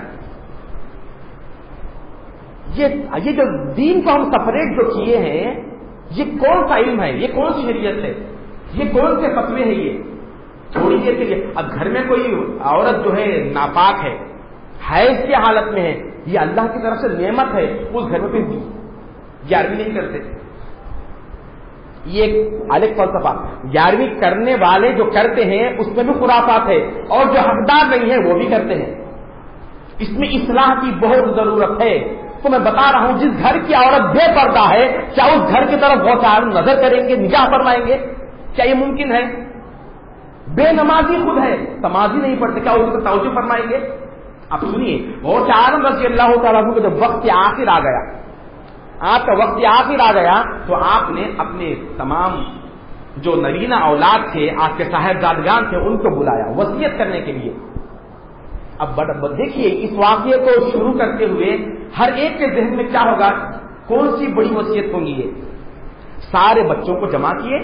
یہ جو دین کو ہم سپریٹ جو کیے ہیں، یہ کون سا علم ہے؟ یہ کون سی شریعت ہے؟ یہ کون سے فتوے ہیں؟ یہ تھوڑی دیر کے لیے. اب گھر میں کوئی عورت جو ہے ناپاک ہے، حیض کی حالت میں ہے، یہ اللہ کی طرف سے نعمت ہے، اس گھر میں پھر 11ویں نہیں کرتے. یہ ایک الگ فلسفہ. 11ویں کرنے والے جو کرتے ہیں اس میں بھی خرافات ہے، اور جو حقدار نہیں ہے وہ بھی کرتے ہیں. اس میں اصلاح کی بہت ضرورت ہے. تو میں بتا رہا ہوں، جس گھر کی عورت بے پردہ ہے، کیا اس گھر کی طرف غوث اعظم نظر کریں گے، نگاہ فرمائیں گے؟ کیا یہ ممکن ہے؟ بے نمازی خود ہے، نمازی نہیں پڑھتے، کیا اس کو توجہ فرمائیں گے؟ اب سنیے، غوث اعظم رضی اللہ تعالیٰ عنہ کو جب وقت آخر آ گیا، آپ کا وقت آخر آ گیا، تو آپ نے اپنے تمام جو نرینہ اولاد تھے، آپ کے صاحبزادگان تھے، ان کو بلایا وصیت کرنے کے لیے. اب دیکھیے، اس واقعے کو شروع کرتے ہوئے ہر ایک کے ذہن میں کیا ہوگا؟ کون سی بڑی وصیت ہوگی؟ یہ سارے بچوں کو جمع کیے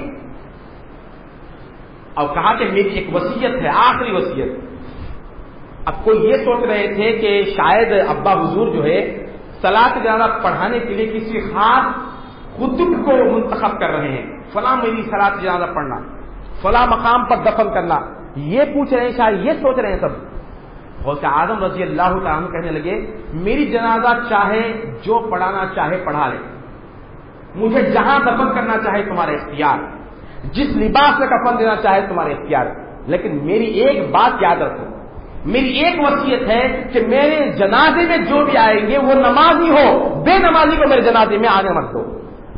اور کہا کہ میری ایک وصیت ہے، آخری وصیت. اب کوئی یہ سوچ رہے تھے کہ شاید ابا حضور جو ہے صلاۃ جنازہ پڑھانے کے لیے کسی خاص خطب کو منتخب کر رہے ہیں، فلاں میری صلاۃ جنازہ پڑھنا، فلاں مقام پر دفن کرنا، یہ پوچھ رہے ہیں، شاید یہ سوچ رہے ہیں سب. غوث اعظم رضی اللہ تعالیٰ کہنے لگے، میری جنازہ چاہے جو پڑھانا چاہے پڑھا لے، مجھے جہاں دفن کرنا چاہے تمہارا اختیار، جس لباس سے کفن دینا چاہے تمہارے اختیار، لیکن میری ایک بات یاد رکھو، میری ایک وصیت ہے کہ میرے جنازے میں جو بھی آئیں گے وہ نمازی ہو، بے نمازی کو میرے جنازے میں آنے مت دو.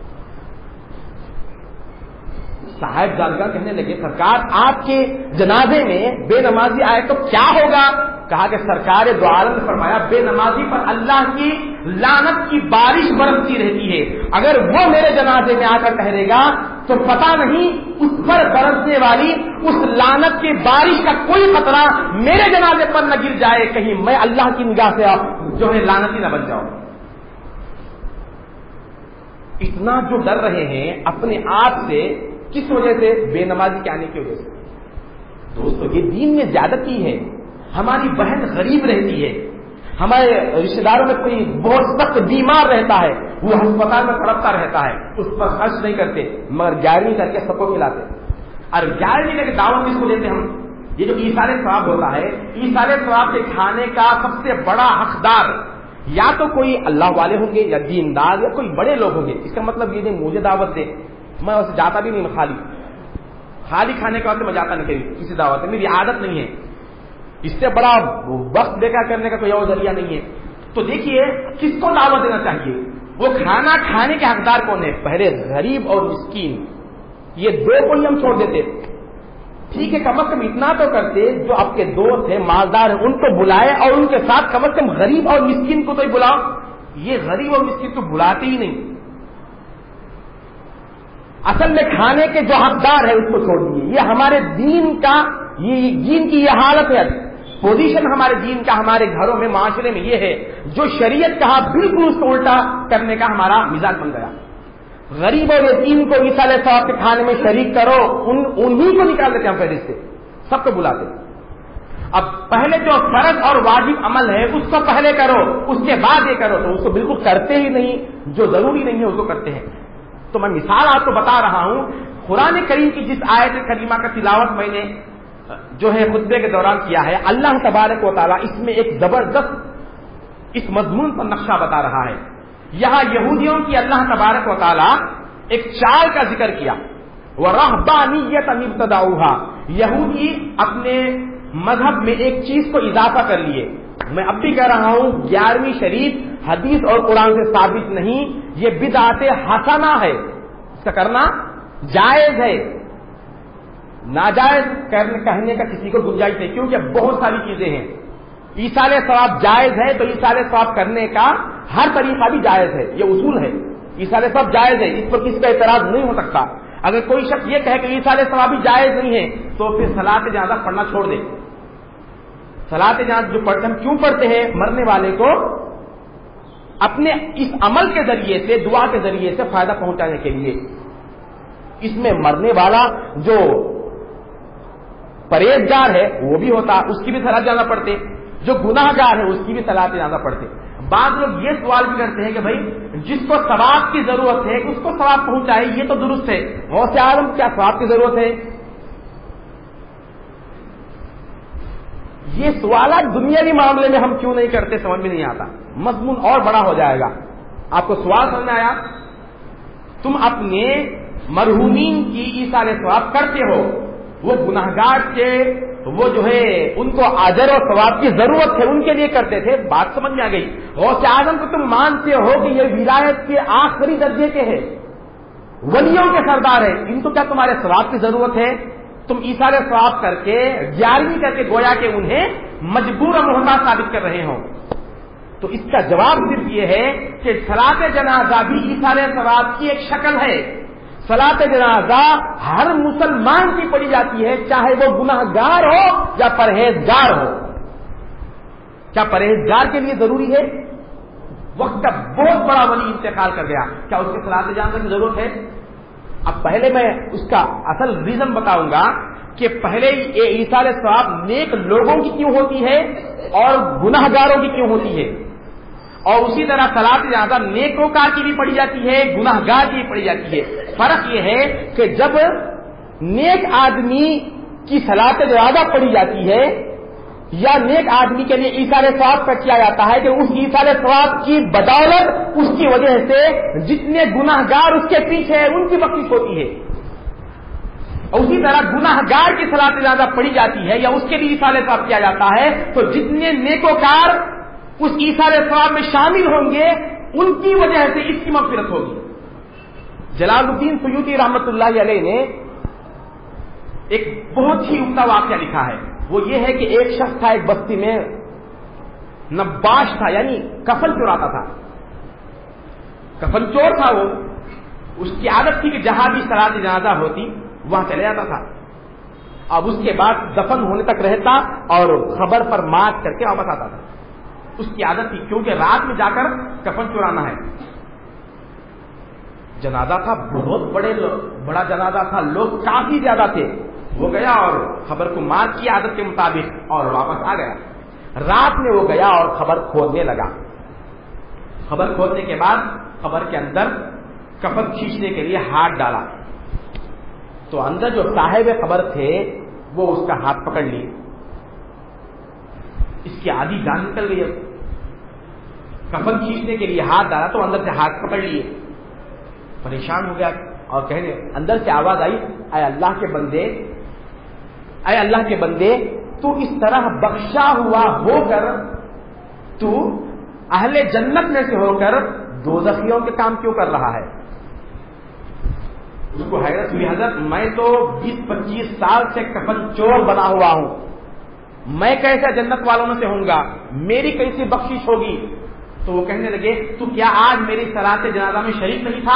صاحبزادگان کہنے لگے، سرکار آپ کے جنازے میں بے نمازی آئے تو کیا ہوگا؟ کہا کہ سرکار دو عالم نے فرمایا، بے نمازی پر اللہ کی لعنت کی بارش برستی رہتی ہے، اگر وہ میرے جنازے میں آ کر ٹھہرے گا تو پتہ نہیں اس پر برسنے والی اس لعنت کی بارش کا کوئی خطرہ میرے جنازے پر نہ گر جائے، کہیں میں اللہ کی نگاہ سے جو ہے لعنتی نہ بن جاؤں. اتنا جو ڈر رہے ہیں اپنے آپ سے، کس وجہ سے؟ بے نمازی کے آنے کی وجہ سے. دوستو، یہ دین میں زیادتی ہے. ہماری بہن غریب رہتی ہے، ہمارے رشتے داروں میں کوئی بہت سخت بیمار رہتا ہے، وہ ہسپتال میں تڑپتا رہتا ہے، اس پر خرچ نہیں کرتے، مگر 11ویں کر کے سب کو کھلاتے. اور 11ویں کر کے دعوت کس کو دیتے ہم؟ یہ جو ایثار ثواب ہوتا ہے، ایثار ثواب کے کھانے کا سب سے بڑا حقدار یا تو کوئی اللہ والے ہوں گے، یا دیندار، یا کوئی بڑے لوگ ہوں گے. اس کا مطلب یہ نہیں مجھے دعوت دے، میں اسے جاتا بھی نہیں، خالی کھانے کے بعد میں جاتا نہیں کسی دعوت میں، میری عادت نہیں ہے. اس سے بڑا وقت دیکھا کرنے کا کوئی اور ذریعہ نہیں ہے. تو دیکھیے کس کو دعوت دینا چاہیے؟ وہ کھانا کھانے کے حقدار کون ہے؟ پہلے غریب اور مسکین، یہ دو کو ہی ہم چھوڑ دیتے. ٹھیک ہے، کم از کم اتنا تو کرتے، جو آپ کے دوست ہیں، مالدار ہیں، ان کو بلائے، اور ان کے ساتھ کم از کم غریب اور مسکین کو تو ہی بلاؤ. یہ غریب اور مسکین تو بلاتے ہی نہیں. اصل میں کھانے کے جو حقدار ہے اس کو چھوڑ دیے. یہ ہمارے دین کا، یہ دین کی یہ حالت ہے، پوزیشن ہمارے دین کا، ہمارے گھروں میں، معاشرے میں یہ ہے. جو شریعت کہا بالکل اس کو الٹا کرنے کا ہمارا مزاج بن گیا. غریب اور یتیم کو ایثار ثواب کے کھانے میں شریک کرو، انہی کو نکال دیتے ہم فہرست سے، سب کو بلاتے. اب پہلے جو فرض اور واجب عمل ہے اس کو پہلے کرو، اس کے بعد یہ کرو، تو اس کو بالکل کرتے ہی نہیں. جو ضروری نہیں ہے اس کو کرتے ہیں. تو میں مثال آپ کو بتا رہا ہوں، قرآن کریم کی جس آیت کریمہ کا تلاوت میں نے جو ہے خطبے کے دوران کیا ہے، اللہ تبارک و تعالیٰ اس میں ایک زبردست اس مضمون پر نقشہ بتا رہا ہے. یہاں یہودیوں کی اللہ تبارک و تعالیٰ ایک چال کا ذکر کیا، وَرَهْبَانِيَّةً ابْتَدَعُوهَا، یہودی اپنے مذہب میں ایک چیز کو اضافہ کر لیے. میں اب بھی کہہ رہا ہوں 11ویں شریف حدیث اور قرآن سے ثابت نہیں، یہ بدعت حسنہ ہے، اس کا کرنا جائز ہے، ناجائز کہنے کا کسی کو گنجائش نہیں، کیونکہ بہت ساری چیزیں ہیں. ایصال ثواب جائز ہے تو ایصال ثواب کرنے کا ہر طریقہ بھی جائز ہے، یہ اصول ہے. ایصال ثواب جائز ہے، اس پر کسی کا اعتراض نہیں ہو سکتا. اگر کوئی شخص یہ کہے کہ ایصال ثواب بھی جائز نہیں ہے تو پھر صلاۃ جنازہ پڑھنا چھوڑ دے. صلاۃ جنازہ جو پڑھتے ہم کیوں پڑھتے ہیں؟ مرنے والے کو اپنے اس عمل کے ذریعے سے، دعا کے ذریعے سے فائدہ پہنچانے کے لیے. اس میں مرنے والا جو پرہیزگار ہے وہ بھی ہوتا، اس کی بھی صلاۃ جنازہ پڑھتے، جو گناہ گار ہے اس کی بھی صلاۃ جنازہ پڑھتے. بعض لوگ یہ سوال بھی کرتے ہیں کہ بھائی جس کو ثواب کی ضرورت ہے اس کو ثواب پہنچائے، یہ تو درست ہے. غوث اعظم کیا ثواب کی ضرورت ہے؟ یہ سوالات دنیاوی معاملے میں ہم کیوں نہیں کرتے سمجھ میں نہیں آتا. مضمون اور بڑا ہو جائے گا. آپ کو سوال سمجھ میں آیا؟ تم اپنے مرحومین کی ایصال ثواب کرتے ہو، وہ گناہگار تھے، وہ جو ہے ان کو اجر اور ثواب کی ضرورت ہے، ان کے لیے کرتے تھے. بات سمجھ میں آ گئی. غوث اعظم کو تم مانتے ہو کہ یہ ولایت کے آخری درجے کے ہیں، ولیوں کے سردار ہیں، ان کو کیا تمہارے ثواب کی ضرورت ہے؟ تم ایصال ثواب کر کے، گیارہویں کر کے گویا کہ انہیں مجبور و محتاج ثابت کر رہے ہوں. تو اس کا جواب صرف یہ ہے کہ صلاۃ جنازہ بھی ایصال ثواب کی ایک شکل ہے. صلاۃ جنازہ ہر مسلمان کی پڑھی جاتی ہے، چاہے وہ گناہگار ہو یا پرہیزگار ہو. کیا پرہیزگار کے لیے ضروری ہے؟ وقت کا بہت بڑا ولی انتقال کر گیا، کیا اس کے صلاۃ جنازہ کی ضرورت ہے؟ اب پہلے میں اس کا اصل ریزن بتاؤں گا کہ پہلے یہ ایصال ثواب نیک لوگوں کی کیوں ہوتی ہے اور گناہگاروں کی کیوں ہوتی ہے، اور اسی طرح صلاۃ جنازہ نیکوکار کی بھی پڑھی جاتی ہے، گناہگار کی بھی پڑھی جاتی ہے. فرق یہ ہے کہ جب نیک آدمی کی صلاۃ جنازہ پڑھی جاتی ہے یا نیک آدمی کے لیے ایصال ثواب کا کیا جاتا ہے کہ اس ایصال ثواب کی بدولت، اس کی وجہ سے جتنے گناہگار اس کے پیچھے ہیں ان کی بخشش ہوتی ہے. اور اسی طرح گناہگار کی صلاۃ جنازہ پڑھی جاتی ہے یا اس کے لیے ایصال ثواب کیا جاتا ہے تو جتنے نیکوکار اس ایصال ثواب میں شامل ہوں گے ان کی وجہ سے اس کی مغفرت ہوگی. جلال الدین سیوطی رحمۃ اللہ علیہ نے ایک بہت ہی عمدہ واقعہ لکھا ہے. وہ یہ ہے کہ ایک شخص تھا ایک بستی میں، نباش تھا، یعنی کفن چوراتا تھا، کفن چور تھا. وہ اس کی عادت تھی کہ جہاں بھی صلاۃ جنازہ ہوتی وہاں چلے جاتا تھا. اب اس کے بعد دفن ہونے تک رہتا اور خبر پر مات کر کے واپس آتا تھا. اس کی عادت تھی، کیونکہ رات میں جا کر کفن چرانا ہے. جنازہ تھا، بہت بڑا جنازہ تھا، لوگ کافی زیادہ تھے. وہ گیا اور خبر کو مار کی عادت کے مطابق اور واپس آ گیا. رات میں وہ گیا اور خبر کھودنے لگا. خبر کھودنے کے بعد خبر کے اندر کفن کھینچنے کے لیے ہاتھ ڈالا تو اندر جو صاحب خبر تھے وہ اس کا ہاتھ پکڑ لیے. اس کی آدھی جان نکل گئی. اب کفن کھینچنے کے لیے ہاتھ ڈالا تو اندر سے ہاتھ پکڑ لیے. پریشان ہو گیا اور کہنے اندر سے آواز آئی، اے اللہ کے بندے، اے اللہ کے بندے، تو اس طرح بخشا ہوا ہو کر تو اہل جنت میں سے ہو کر دوزخیوں کے کام کیوں کر رہا ہے؟ اس کو حیرت ہوئی، حضرت میں تو 20-25 سال سے کفن چور بنا ہوا ہوں، میں کیسا جنت والوں میں سے ہوں گا، میری کیسی بخشش ہوگی؟ تو وہ کہنے لگے تو کیا آج میری صلاۃ جنازہ میں شریک نہیں تھا؟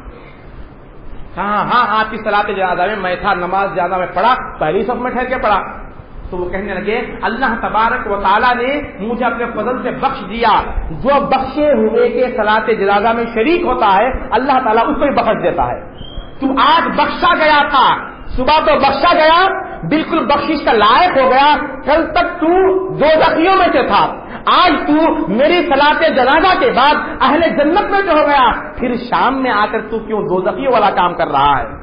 ہاں آپ کی صلاۃ جنازہ میں میں تھا، نماز جنازہ میں پڑھا، پہلی صف میں ٹھہر کے پڑھا. تو وہ کہنے لگے اللہ تبارک و تعالیٰ نے مجھے اپنے فضل سے بخش دیا، جو بخشے ہوئے کے صلاۃ جنازہ میں شریک ہوتا ہے اللہ تعالیٰ اس کو بھی بخش دیتا ہے. تو آج بخشا گیا تھا، صبح تو بخشا گیا، بالکل بخشش کا لائق ہو گیا، کل تک تو دوزخیوں میں سے تھا، آج تو میری صلاۃ جنازہ کے بعد اہل جنت میں سے ہو گیا، پھر شام میں آ کر تو کیوں دوزخیوں والا کام کر رہا ہے؟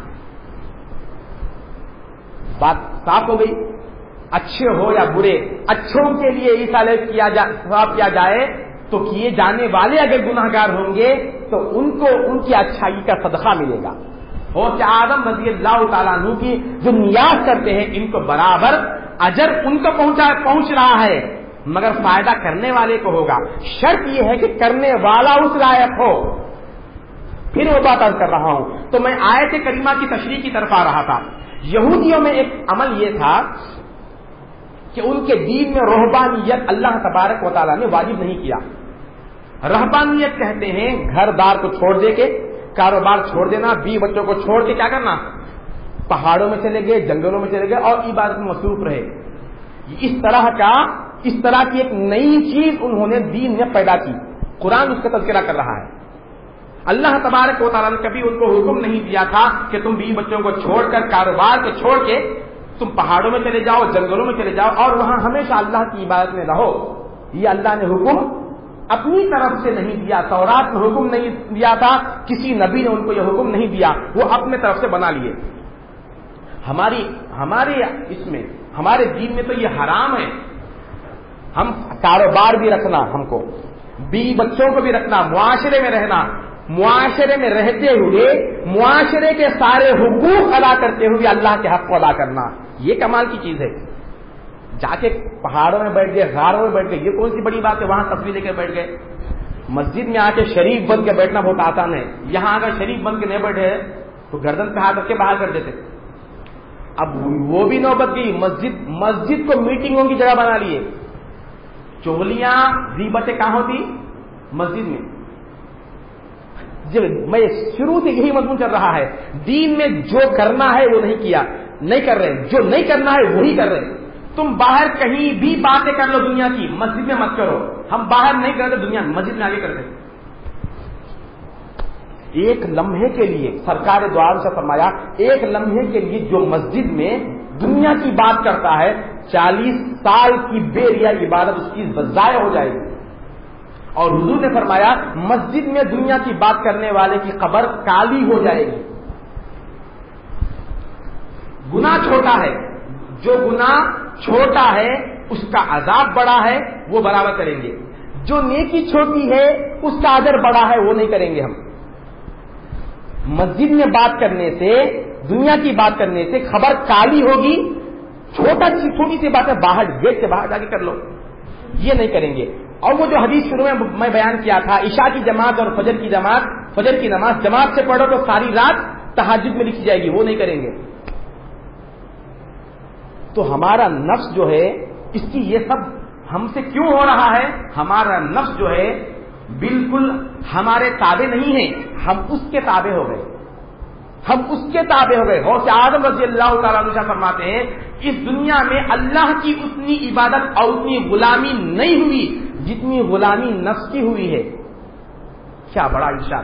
بات صاف ہو گئی. اچھے ہو یا برے، اچھوں کے لیے ایصال ثواب کیا جائے تو کیے جانے والے اگر گناہگار ہوں گے تو ان کو ان کی اچھائی کا صدقہ ملے گا. غوث اعظم رضی اللہ تعالیٰ عنہ کی جو نیاز کرتے ہیں ان کو برابر اجر ان کو پہنچ رہا ہے، مگر فائدہ کرنے والے کو ہوگا. شرط یہ ہے کہ کرنے والا اس لائق ہو. پھر وہ بات عرض کر رہا ہوں تو میں آیت کریمہ کی تشریح کی طرف آ رہا تھا. یہودیوں میں ایک عمل یہ تھا کہ ان کے دین میں رہبانیت اللہ تبارک و تعالیٰ نے واجب نہیں کیا. رہبانیت کہتے ہیں گھر دار کو چھوڑ دے کے, کاروبار چھوڑ دینا, بیوی بچوں کو چھوڑ کے کیا کرنا, پہاڑوں میں چلے گئے, جنگلوں میں چلے گئے اور عبادت میں مصروف رہے. اس طرح کی ایک نئی چیز انہوں نے دین میں پیدا کی. قرآن اس کا تذکرہ کر رہا ہے. اللہ تبارک و تعالیٰ نے کبھی ان کو حکم نہیں دیا تھا کہ تم بیوی بچوں کو چھوڑ کر, کاروبار کو چھوڑ کے تم پہاڑوں میں چلے جاؤ, جنگلوں میں چلے جاؤ اور وہاں ہمیشہ اللہ کی عبادت میں رہو. یہ اللہ نے حکم اپنی طرف سے نہیں دیا. تورات میں حکم نہیں دیا تھا, کسی نبی نے ان کو یہ حکم نہیں دیا, وہ اپنے طرف سے بنا لیے. ہمارے دین میں تو یہ حرام ہے. ہم کاروبار بھی رکھنا, ہم کو بیوی بچوں کو بھی رکھنا, معاشرے میں رہنا, معاشرے میں رہتے ہوئے معاشرے کے سارے حقوق ادا کرتے ہوئے اللہ کے حق کو ادا کرنا, یہ کمال کی چیز ہے. جا کے پہاڑوں میں بیٹھ گئے, غاروں میں بیٹھ گئے, یہ کون سی بڑی بات ہے, وہاں تصویر لے کے بیٹھ گئے. مسجد میں آ کے شریف بن کے بیٹھنا بہت آسان ہے. یہاں اگر شریف بن کے نہیں بیٹھے تو گردن پہ ہاتھ رکھ کے باہر کر دیتے. اب وہ بھی نوبت گئی, مسجد کو میٹنگوں کی جگہ بنا لیے. چغلیاں, غیبتیں کہاں ہوتی, مسجد میں. میں شروع سے یہی مضمون چل رہا ہے, دین میں جو کرنا ہے وہ نہیں کر رہے, جو نہیں کرنا ہے وہی کر رہے. تم باہر کہیں بھی باتیں کر لو دنیا کی, مسجد میں مت کرو. ہم باہر نہیں کرتے دنیا میں, مسجد میں آگے کرتے. ایک لمحے کے لیے سرکار دو عالم سے فرمایا, ایک لمحے کے لیے جو مسجد میں دنیا کی بات کرتا ہے 40 سال کی بے ریا عبادت اس کی ضائع ہو جائے گی. اور حضور نے فرمایا مسجد میں دنیا کی بات کرنے والے کی قبر کالی ہو جائے گی. گناہ چھوٹا ہے, جو گناہ چھوٹا ہے اس کا عذاب بڑا ہے, وہ برابر کریں گے. جو نیکی چھوٹی ہے اس کا اجر بڑا ہے, وہ نہیں کریں گے ہم. مسجد میں بات کرنے سے, دنیا کی بات کرنے سے خبر کالی ہوگی. چھوٹی سی باتیں باہر, گیٹ سے باہر جا کے کر لو, یہ نہیں کریں گے. اور وہ جو حدیث شروع میں بیان کیا تھا, عشاء کی جماعت اور فجر کی نماز جماعت سے پڑھو تو ساری رات تہجد میں لکھی جائے گی, وہ نہیں کریں گے. تو ہمارا نفس جو ہے, اس کی یہ سب ہم سے کیوں ہو رہا ہے؟ ہمارا نفس جو ہے بالکل ہمارے تابع نہیں ہے, ہم اس کے تابع ہو گئے. غوث اعظم رضی اللہ تعالیٰ عنہ فرماتے ہیں اس دنیا میں اللہ کی اتنی عبادت اور اتنی غلامی نہیں ہوئی جتنی غلامی نفس کی ہوئی ہے. کیا بڑا ارشاد.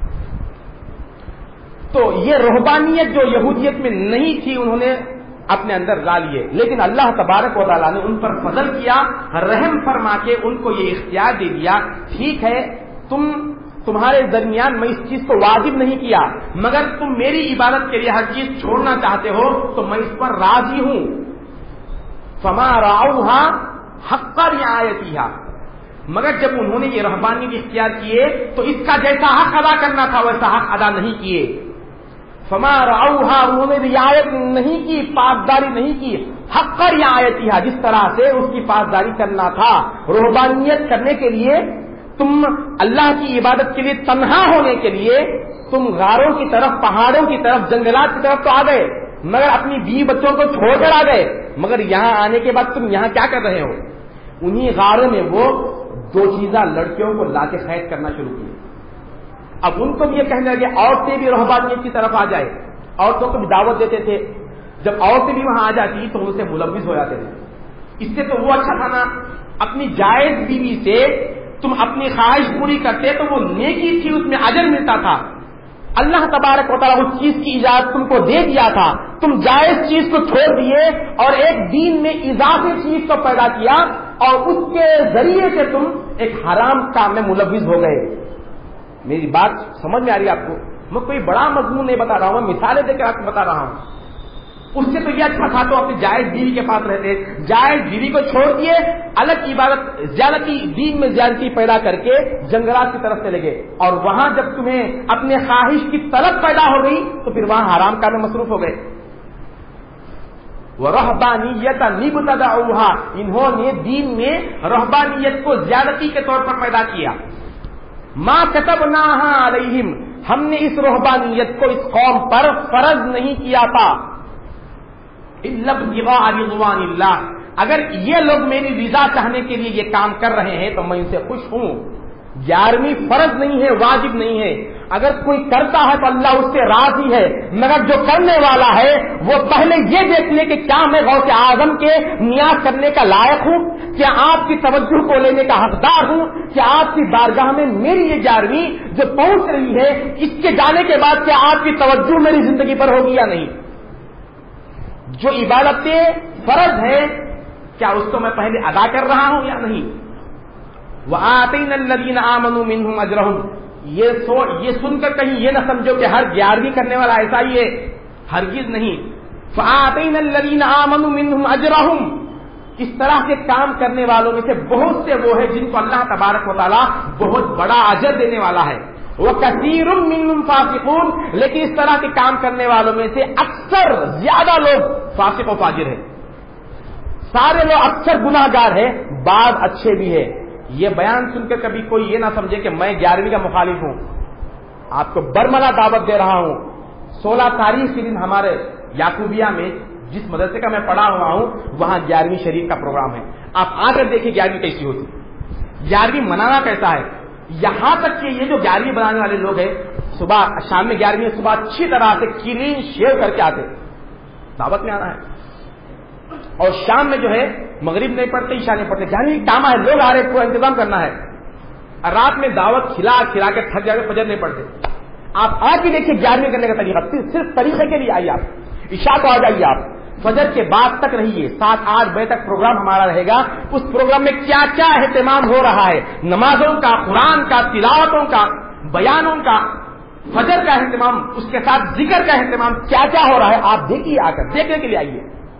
تو یہ رہبانیت جو یہودیت میں نہیں تھی انہوں نے اپنے اندر لا لیے, لیکن اللہ تبارک و تعالیٰ نے ان پر فضل کیا, رحم فرما کے ان کو یہ اختیار دے دیا, ٹھیک ہے تمہارے درمیان میں اس چیز کو واجب نہیں کیا, مگر تم میری عبادت کے لیے ہر چیز چھوڑنا چاہتے ہو تو میں اس پر راضی ہوں. فما رعوها حق رعایتها, مگر جب انہوں نے یہ رہبانیت اختیار کیے تو اس کا جیسا حق ادا کرنا تھا ویسا حق ادا نہیں کیے. فما رعوها, انہوں نے رعایت نہیں کی, پاسداری نہیں کی. حق رعایتها, جس طرح سے اس کی پاسداری کرنا تھا. رہبانیت کرنے کے لیے تم اللہ کی عبادت کے لیے تنہا ہونے کے لیے تم غاروں کی طرف, پہاڑوں کی طرف, جنگلات کی طرف تو آ گئے, مگر اپنی بیوی بچوں کو چھوڑ کر آ گئے. مگر یہاں آنے کے بعد تم یہاں کیا کر رہے ہو؟ انہی غاروں میں وہ 2 چیزاں لڑکیوں کو لا کے قید کرنا شروع کی. اب ان کو بھی یہ کہنے لگے عورتیں بھی رہبانیت کی طرف آ جائے. عورتوں کو بھی دعوت دیتے تھے, جب عورتیں بھی وہاں آ جاتی تو ان سے ملوث ہو جاتے تھے. اس سے تو وہ اچھا تھا نا, اپنی جائز بیوی سے تم اپنی خواہش پوری کرتے تو وہ نیکی تھی, اس میں اجر ملتا تھا. اللہ تبارک و تعالیٰ اس چیز کی اجازت تم کو دے دیا تھا, تم جائز چیز کو چھوڑ دیے اور ایک دین میں اضافی چیز کو پیدا کیا اور اس کے ذریعے سے تم ایک حرام کام میں ملوث ہو گئے. میری بات سمجھ میں آ رہی ہے آپ کو؟ میں کوئی بڑا مضمون نہیں بتا رہا ہوں, میں مثالیں دے کر آپ کو بتا رہا ہوں. اس سے تو یہ اچھا تھا تو اپنی جائز بیوی کے پاس رہتے, جائز بیوی کو چھوڑ دیے, الگ عبادت زیادتی, دین میں زیادتی پیدا کر کے جنگلات کی طرف چلے گئے. اور وہاں جب تمہیں اپنے خواہش کی طلب پیدا ہو گئی تو پھر وہاں حرام کام میں مصروف ہو گئے. وَرَهْبَانِيَّةً ابْتَدَعُوهَا, انہوں نے دین میں رہبانیت کو زیادتی کے طور پر پیدا کیا. مَا كَتَبْنَاهَا عَلَيْهِمْ, ہم نے اس رہبانیت کو اس قوم پر فرض نہیں کیا تھا. إِلَّا ابْتِغَاءَ رِضْوَانِ اللَّهِ, اگر یہ لوگ میری رضا چاہنے کے لیے یہ کام کر رہے ہیں تو میں ان سے خوش ہوں. 11ویں فرض نہیں ہے، واجب نہیں ہے. اگر کوئی کرتا ہے تو اللہ اس سے راضی ہے، مگر جو کرنے والا ہے وہ پہلے یہ دیکھ لے کہ کیا میں غوث اعظم کے نیاز کرنے کا لائق ہوں، کیا آپ کی توجہ کو لینے کا حقدار ہوں، کیا آپ کی بارگاہ میں میری یہ 11ویں جو پہنچ رہی ہے اس کے جانے کے بعد کیا آپ کی توجہ میری زندگی پر ہوگی یا نہیں. جو عبادتیں فرض ہے کیا اس کو میں پہلے ادا کر رہا ہوں یا نہیں. وَآتَيْنَا الَّذِينَ آمَنُوا مِنْهُمْ أَجْرَهُمْ. یہ سن کر کہیں یہ نہ سمجھو کہ ہر 11ویں کرنے والا ایسا ہی ہے، ہرگز نہیں. فَآتَيْنَا الَّذِينَ آمَنُوا مِنْهُمْ أَجْرَهُمْ. اس طرح کے کام کرنے والوں میں سے بہت سے وہ ہے جن کو اللہ تبارک و تعالی بہت بڑا اجر دینے والا ہے. وَكَثِيرٌ مِّنْهُمْ فَاسِقُونَ. لیکن اس طرح کے کام کرنے والوں میں سے اکثر زیادہ لوگ فاسق و فاجر ہیں. سارے لوگ اکثر گناہگار ہیں، بعض اچھے بھی ہیں. یہ بیان سن کر کبھی کوئی یہ نہ سمجھے کہ میں 11ویں کا مخالف ہوں. آپ کو برملا دعوت دے رہا ہوں. 16 تاریخ کے دن ہمارے یعقوبیہ میں جس مدرسے کا میں پڑھا ہوا ہوں وہاں 11ویں شریف کا پروگرام ہے. آپ آ کر دیکھیں 11ویں کیسی ہوتی، 11ویں منانا کیسا ہے. یہاں تک کہ یہ جو 11ویں بنانے والے لوگ ہیں صبح شام میں 11ویں صبح اچھی طرح سے کلین شیو کر کے آتے، دعوت میں آنا ہے. اور شام میں جو ہے مغرب نہیں پڑھتے، عشاء نہیں پڑھتے. 11ویں کام ہے، لوگ آ رہے پورا انتظام کرنا ہے. رات میں دعوت کھلا کے تھک جا کے فجر نہیں پڑھتے. آپ آج بھی دیکھیے 11ویں کرنے کا طریقہ، صرف طریقے کے لیے آئیے. آپ عشاء کو آ جائیے، آپ فجر کے بعد تک رہیے. 7-8 بجے تک پروگرام ہمارا رہے گا. اس پروگرام میں کیا کیا اہتمام ہو رہا ہے، نمازوں کا، قرآن کا، تلاوتوں کا، بیانوں کا، فجر کا اہتمام، اس کے ساتھ ذکر کا اہتمام، کیا کیا ہو رہا ہے آپ دیکھیے. آ کر دیکھنے کے لیے آئیے،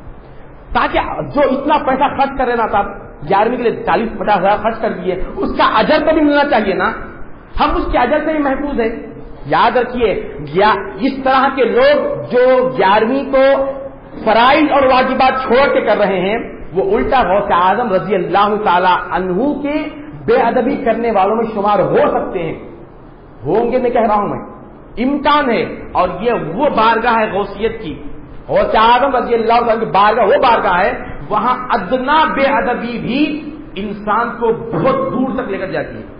تاکہ جو اتنا پیسہ خرچ کر رہے نا صاحب 11ویں کے لیے 40-50 ہزار خرچ کر دیے، اس کا اجر تو بھی ملنا چاہیے نا. ہم اس کے اجر سے ہی محفوظ ہیں. یاد رکھیے اس طرح کے لوگ جو 11ویں کو فرائض اور واجبات چھوڑ کے کر رہے ہیں وہ الٹا غوث اعظم رضی اللہ تعالی عنہ کے بے ادبی کرنے والوں میں شمار ہو سکتے ہیں. ہوں گے میں کہہ رہا ہوں، میں امکان ہے. اور یہ وہ بارگاہ ہے غوثیت کی، غوث اعظم رضی اللہ تعالی کی بارگاہ وہ بارگاہ ہے وہاں ادنا بے ادبی بھی انسان کو بہت دور تک لے کر جاتی ہے.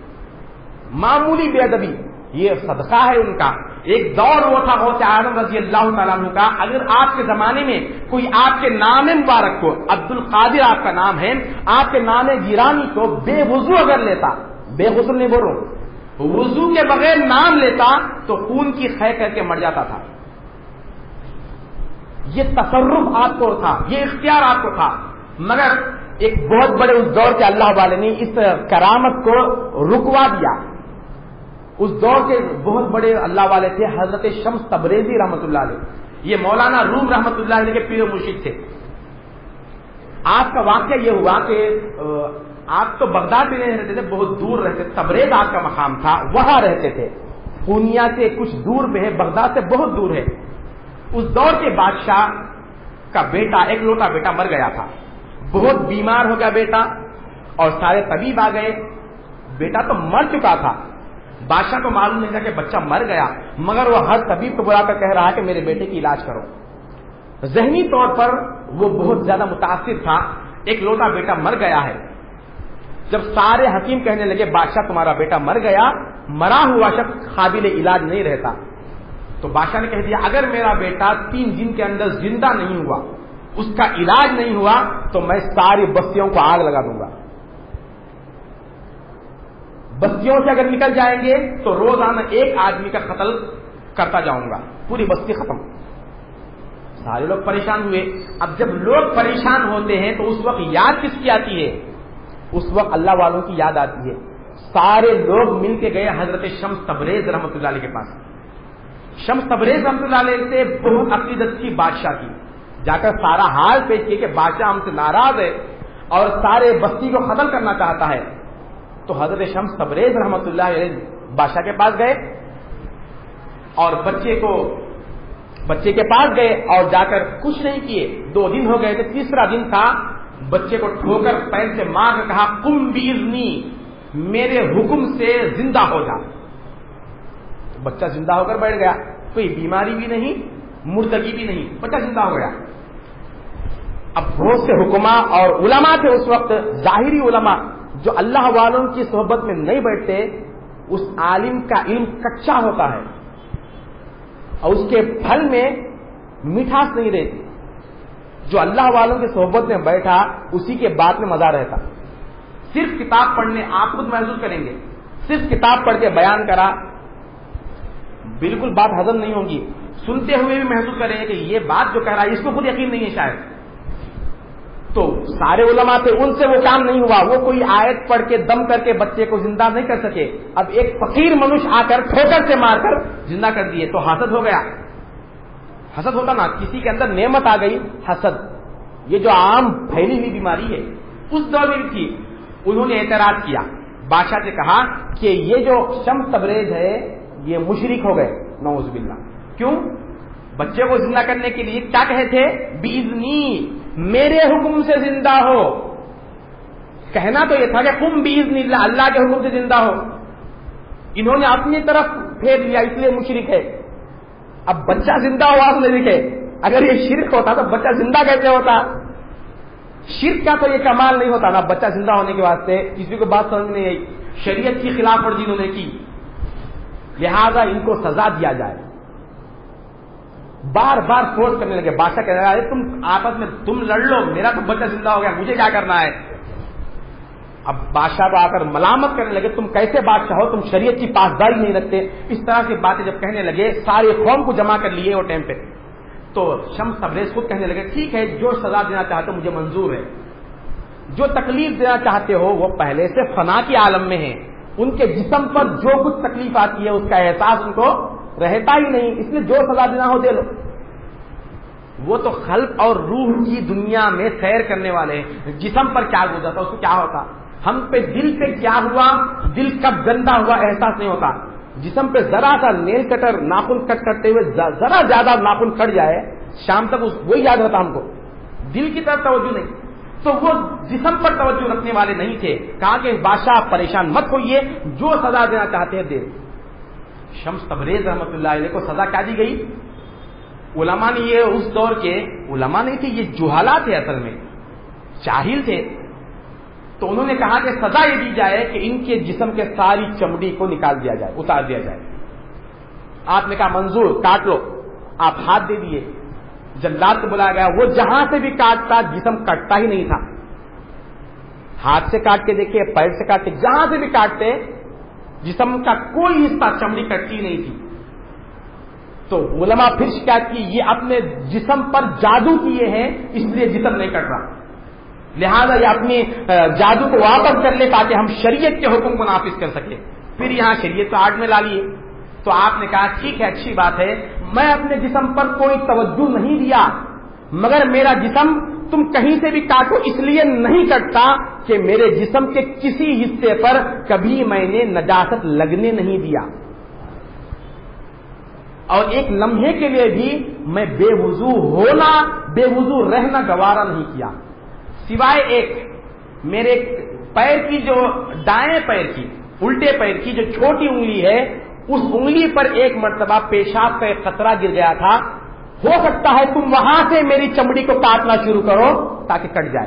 معمولی بے ادبی یہ صدقہ ہے ان کا. ایک دور وہ تھا غوث اعظم رضی اللہ تعالیٰ عنہ کا، اگر آپ کے زمانے میں کوئی آپ کے نام مبارک کو، عبد القادر آپ کا نام ہے، آپ کے نام گرامی کو بے وضو اگر لیتا، بے غسل نہیں بول رہا ہوں، وضو کے بغیر نام لیتا تو خون کی خے کر کے مر جاتا تھا. یہ تصرف آپ کو تھا، یہ اختیار آپ کو تھا. مگر ایک بہت بڑے اس دور کے اللہ والے نے اس کرامت کو رکوا دیا. اس دور کے بہت بڑے اللہ والے تھے حضرت شمس تبریزی رحمۃ اللہ علیہ. یہ مولانا روم رحمۃ اللہ علیہ کے پیر و مرشد تھے. آپ کا واقعہ یہ ہوا کہ آپ تو بغداد میں نہیں رہتے تھے، بہت دور رہتے. تبریز آپ کا مقام تھا، وہاں رہتے تھے. پونیا سے کچھ دور پہ ہے، بغداد سے بہت دور ہے. اس دور کے بادشاہ کا بیٹا، ایک لوٹا بیٹا مر گیا تھا. بہت بیمار ہو گیا بیٹا، اور سارے طبیب آ گئے. بیٹا تو مر چکا تھا، بادشاہ کو معلوم نہیں تھا کہ بچہ مر گیا، مگر وہ ہر طبیب کو بلا کر کہہ رہا ہے کہ میرے بیٹے کی علاج کرو. ذہنی طور پر وہ بہت زیادہ متاثر تھا. ایک لوٹا بیٹا مر گیا ہے. جب سارے حکیم کہنے لگے بادشاہ تمہارا بیٹا مر گیا، مرا ہوا شخص قابل علاج نہیں رہتا، تو بادشاہ نے کہہ دیا اگر میرا بیٹا 3 دن کے اندر زندہ نہیں ہوا، اس کا علاج نہیں ہوا، تو میں ساری بستیوں کو آگ لگا دوں گا. بستیوں سے اگر نکل جائیں گے تو روزانہ ایک آدمی کا قتل کرتا جاؤں گا، پوری بستی ختم. سارے لوگ پریشان ہوئے. اب جب لوگ پریشان ہوتے ہیں تو اس وقت یاد کس کی آتی ہے؟ اس وقت اللہ والوں کی یاد آتی ہے. سارے لوگ مل کے گئے حضرت شمس تبریز رحمۃ اللہ علیہ کے پاس. شمس تبریز رحمۃ اللہ علیہ سے بہت عقیدت کی بادشاہ کی. جا کر سارا حال پیش کیا کہ بادشاہ ہم سے ناراض ہے اور سارے بستی کو ختم کرنا چاہتا ہے. تو حضرت شمس تبریز رحمۃ اللہ علیہ بادشاہ کے پاس گئے اور بچے کے پاس گئے اور جا کر کچھ نہیں کیے. 2 دن ہو گئے تھے، تیسرا دن تھا. بچے کو ٹھوکر پیر سے مار کر کہا قم باذنی، میرے حکم سے زندہ ہو جا. بچہ زندہ ہو کر بیٹھ گیا. کوئی بیماری بھی نہیں، مردگی بھی نہیں، بچہ زندہ ہو گیا. اب بہت سے حکما اور علماء تھے اس وقت، ظاہری علماء جو اللہ والوں کی صحبت میں نہیں بیٹھتے، اس عالم کا علم کچا ہوتا ہے اور اس کے پھل میں مٹھاس نہیں رہتی. جو اللہ والوں کی صحبت میں بیٹھا اسی کے بات میں مزہ رہتا. صرف کتاب پڑھنے، آپ خود محسوس کریں گے، صرف کتاب پڑھ کے بیان کرا بالکل بات ہضم نہیں ہوگی. سنتے ہوئے بھی محسوس کریں گے کہ یہ بات جو کہہ رہا ہے اس کو خود یقین نہیں ہے شاید. تو سارے علماء تھے، ان سے وہ کام نہیں ہوا. وہ کوئی آیت پڑھ کے دم کر کے بچے کو زندہ نہیں کر سکے. اب ایک فقیر منش آ کر ٹھوکر سے مار کر زندہ کر دیے تو حسد ہو گیا. حسد ہوتا نا، کسی کے اندر نعمت آ گئی، حسد. یہ جو عام پھیلی ہوئی بیماری ہے اس دور میں بھی تھی. انہوں نے اعتراض کیا، بادشاہ سے کہا کہ یہ جو شمس تبریز ہے یہ مشرک ہو گئے، نعوذ باللہ. کیوں؟ بچے کو زندہ کرنے کے لیے کیا کہے تھے؟ بِإِذْنِي، میرے حکم سے زندہ ہو. کہنا تو یہ تھا کہ قم بِإِذْنِ اللہ، اللہ کے حکم سے زندہ ہو. انہوں نے اپنی طرف پھیر لیا، اس لیے مشرک ہے. اب بچہ زندہ ہوا تو نہیں دکھے. اگر یہ شرک ہوتا تو بچہ زندہ کیسے ہوتا؟ شرک کا تو یہ کمال نہیں ہوتا نا بچہ زندہ ہونے کے واسطے. کسی کو بات سمجھ نہیں آئی، شریعت کی خلاف ورزی انہوں نے کی، لہذا ان کو سزا دیا جائے. بار بار فورس کرنے لگے. بادشاہ کہنے لگا تم آپس میں تم لڑ لو، میرا تو بچہ زندہ ہو گیا، مجھے کیا کرنا ہے. اب بادشاہ کو آ کر ملامت کرنے لگے، تم کیسے بادشاہ ہو، تم شریعت کی پاسداری نہیں رکھتے. اس طرح کی باتیں جب کہنے لگے سارے قوم کو جمع کر لیے وہ ٹائم پہ. تو شمس تبریز خود کہنے لگے ٹھیک ہے، جو سزا دینا چاہتے ہو مجھے منظور ہے. جو تکلیف دینا چاہتے ہو وہ پہلے سے فنا کے عالم میں ہیں، ان کے جسم پر جو کچھ تکلیف آتی ہے اس کا احساس ان کو رہتا ہی نہیں، اس لیے جو سزا دینا ہو دے لو. وہ تو خلق اور روح کی دنیا میں سیر کرنے والے ہیں. جسم پر کیا گزرتا اس کو کیا ہوتا، ہم پہ دل پہ کیا ہوا، دل کب گندا ہوا احساس نہیں ہوتا. جسم پہ ذرا سا نیل کٹر ناخن کٹ کرتے ہوئے ذرا زیادہ ناخن کٹ جائے شام تک وہی یاد رہتا ہم کو، دل کی طرف توجہ نہیں. تو وہ جسم پر توجہ رکھنے والے نہیں تھے. کہا کہ بادشاہ پریشان مت ہوئیے، جو سزا دینا چاہتے ہیں دے. شمس تبریز رحمۃ اللہ علیہ کو سزا کیا دی گئی؟ علماء نے، یہ اس دور کے علماء نہیں تھے، یہ جہالا تھے، اصل میں جاہل تھے. تو انہوں نے کہا کہ سزا یہ دی جائے کہ ان کے جسم کے ساری چمڑی کو نکال دیا جائے، اتار دیا جائے. آپ نے کہا منظور، کاٹ لو. آپ ہاتھ دے دیے. جلاد کو بلایا گیا، وہ جہاں سے بھی کاٹتا جسم کٹتا ہی نہیں تھا. ہاتھ سے کاٹ کے دیکھیے، پیر سے کاٹ کے، جہاں سے بھی کاٹتے جسم کا کوئی حصہ چمڑی کٹتی نہیں تھی. تو علماء پھر شکایت کی یہ اپنے جسم پر جادو کیے ہیں اس لیے جسم نہیں کٹ رہا، لہذا یہ اپنی جادو کو واپس کر لے تاکہ ہم شریعت کے حکم کو نافذ کر سکیں. پھر یہاں شریعت کو آڑ میں لا لیے. تو آپ نے کہا ٹھیک ہے، اچھی بات ہے، میں اپنے جسم پر کوئی توجہ نہیں دیا، مگر میرا جسم تم کہیں سے بھی کاٹو اس لیے نہیں کٹتا کہ میرے جسم کے کسی حصے پر کبھی میں نے نجاست لگنے نہیں دیا، اور ایک لمحے کے لیے بھی میں بے وضو ہونا، بے وضو رہنا گوارا نہیں کیا، سوائے ایک میرے پیر کی، جو دائیں پیر کی، الٹے پیر کی جو چھوٹی انگلی ہے، اس انگلی پر ایک مرتبہ پیشاب کا ایک قطرہ گر گیا تھا. ہو سکتا ہے تم وہاں سے میری چمڑی کو کاٹنا شروع کرو تاکہ کٹ جائے.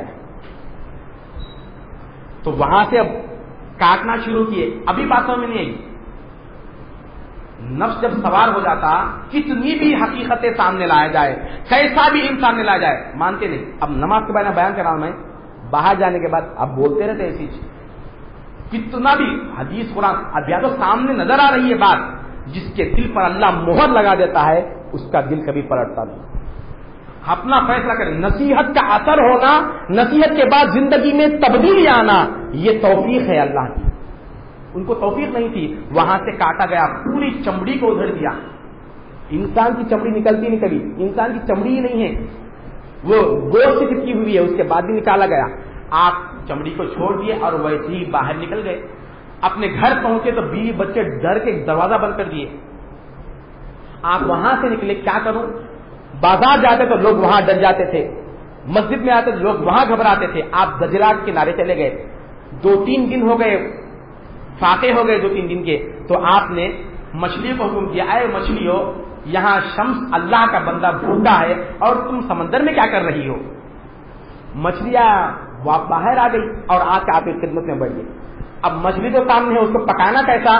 تو وہاں سے اب کاٹنا شروع کیے. ابھی باتوں میں نہیں آئی. نفس جب سوار ہو جاتا، کتنی بھی حقیقتیں سامنے لایا جائے، کیسا بھی علم سامنے لایا جائے، مانتے نہیں. اب نماز کے بارے میں بیان کر رہا ہوں میں، باہر جانے کے بعد اب بولتے رہتے ایسی چیز، کتنا بھی حدیث قرآن، اب یا تو سامنے نظر آ رہی ہے بات، جس کے دل پر اللہ مہر لگا دیتا ہے اس کا دل کبھی پلٹتا نہیں. اپنا فیصلہ کریں. نصیحت کا اثر ہونا، نصیحت کے بعد زندگی میں تبدیلی آنا، یہ توفیق ہے اللہ کی. ان کو توفیق نہیں تھی. وہاں سے کاٹا گیا، پوری چمڑی کو ادھر دیا. انسان کی چمڑی نکلتی نہیں کبھی، انسان کی چمڑی ہی نہیں ہے، وہ گوشت سے چپکی ہوئی ہے، اس کے بعد بھی نکالا گیا. آپ چمڑی کو چھوڑ دیے اور ویسے ہی باہر نکل گئے. اپنے گھر پہنچے تو بیوی بچے ڈر کے دروازہ بند کر دیے. آپ وہاں سے نکلے، کیا کروں؟ بازار جاتے تو لوگ وہاں ڈر جاتے تھے، مسجد میں آتے تو لوگ وہاں گھبراتے تھے. آپ زجرات کے کنارے چلے گئے. 2-3 دن ہو گئے، فاقے ہو گئے 2-3 دن کے. تو آپ نے مچھلی کو حکم کیا، اے مچھلیوں، یہاں شمس اللہ کا بندہ بھوکا ہے اور تم سمندر میں کیا کر رہی ہو؟ مچھلیاں باہر آ گئی اور آ کے آپ کی خدمت میں بڑھ گئی. اب مچھلی تو سامنے ہے, اس کو پکانا کیسا؟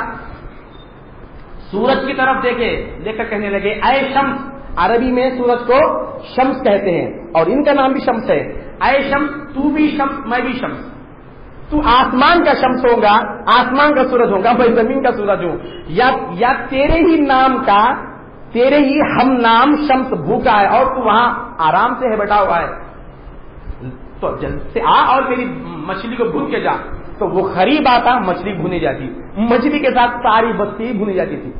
سورج کی طرف دیکھ کر کہنے لگے اے شمس. عربی میں سورج کو شمس کہتے ہیں اور ان کا نام بھی شمس ہے. اے شمس, تو بھی شمس میں بھی شمس. تو آسمان کا شمس ہوگا, آسمان کا سورج ہوگا, میں زمین کا سورج ہوں. یا تیرے ہی نام کا, تیرے ہی ہم نام شمس بھوکا ہے اور تو وہاں آرام سے ہے بیٹھا ہوا ہے, تو جلد سے آ اور میری مچھلی کو بھون کے جا. تو وہ قریب آتا, مچھلی بھونی جاتی, مچھلی کے ساتھ ساری بستی بھونی جاتی تھی.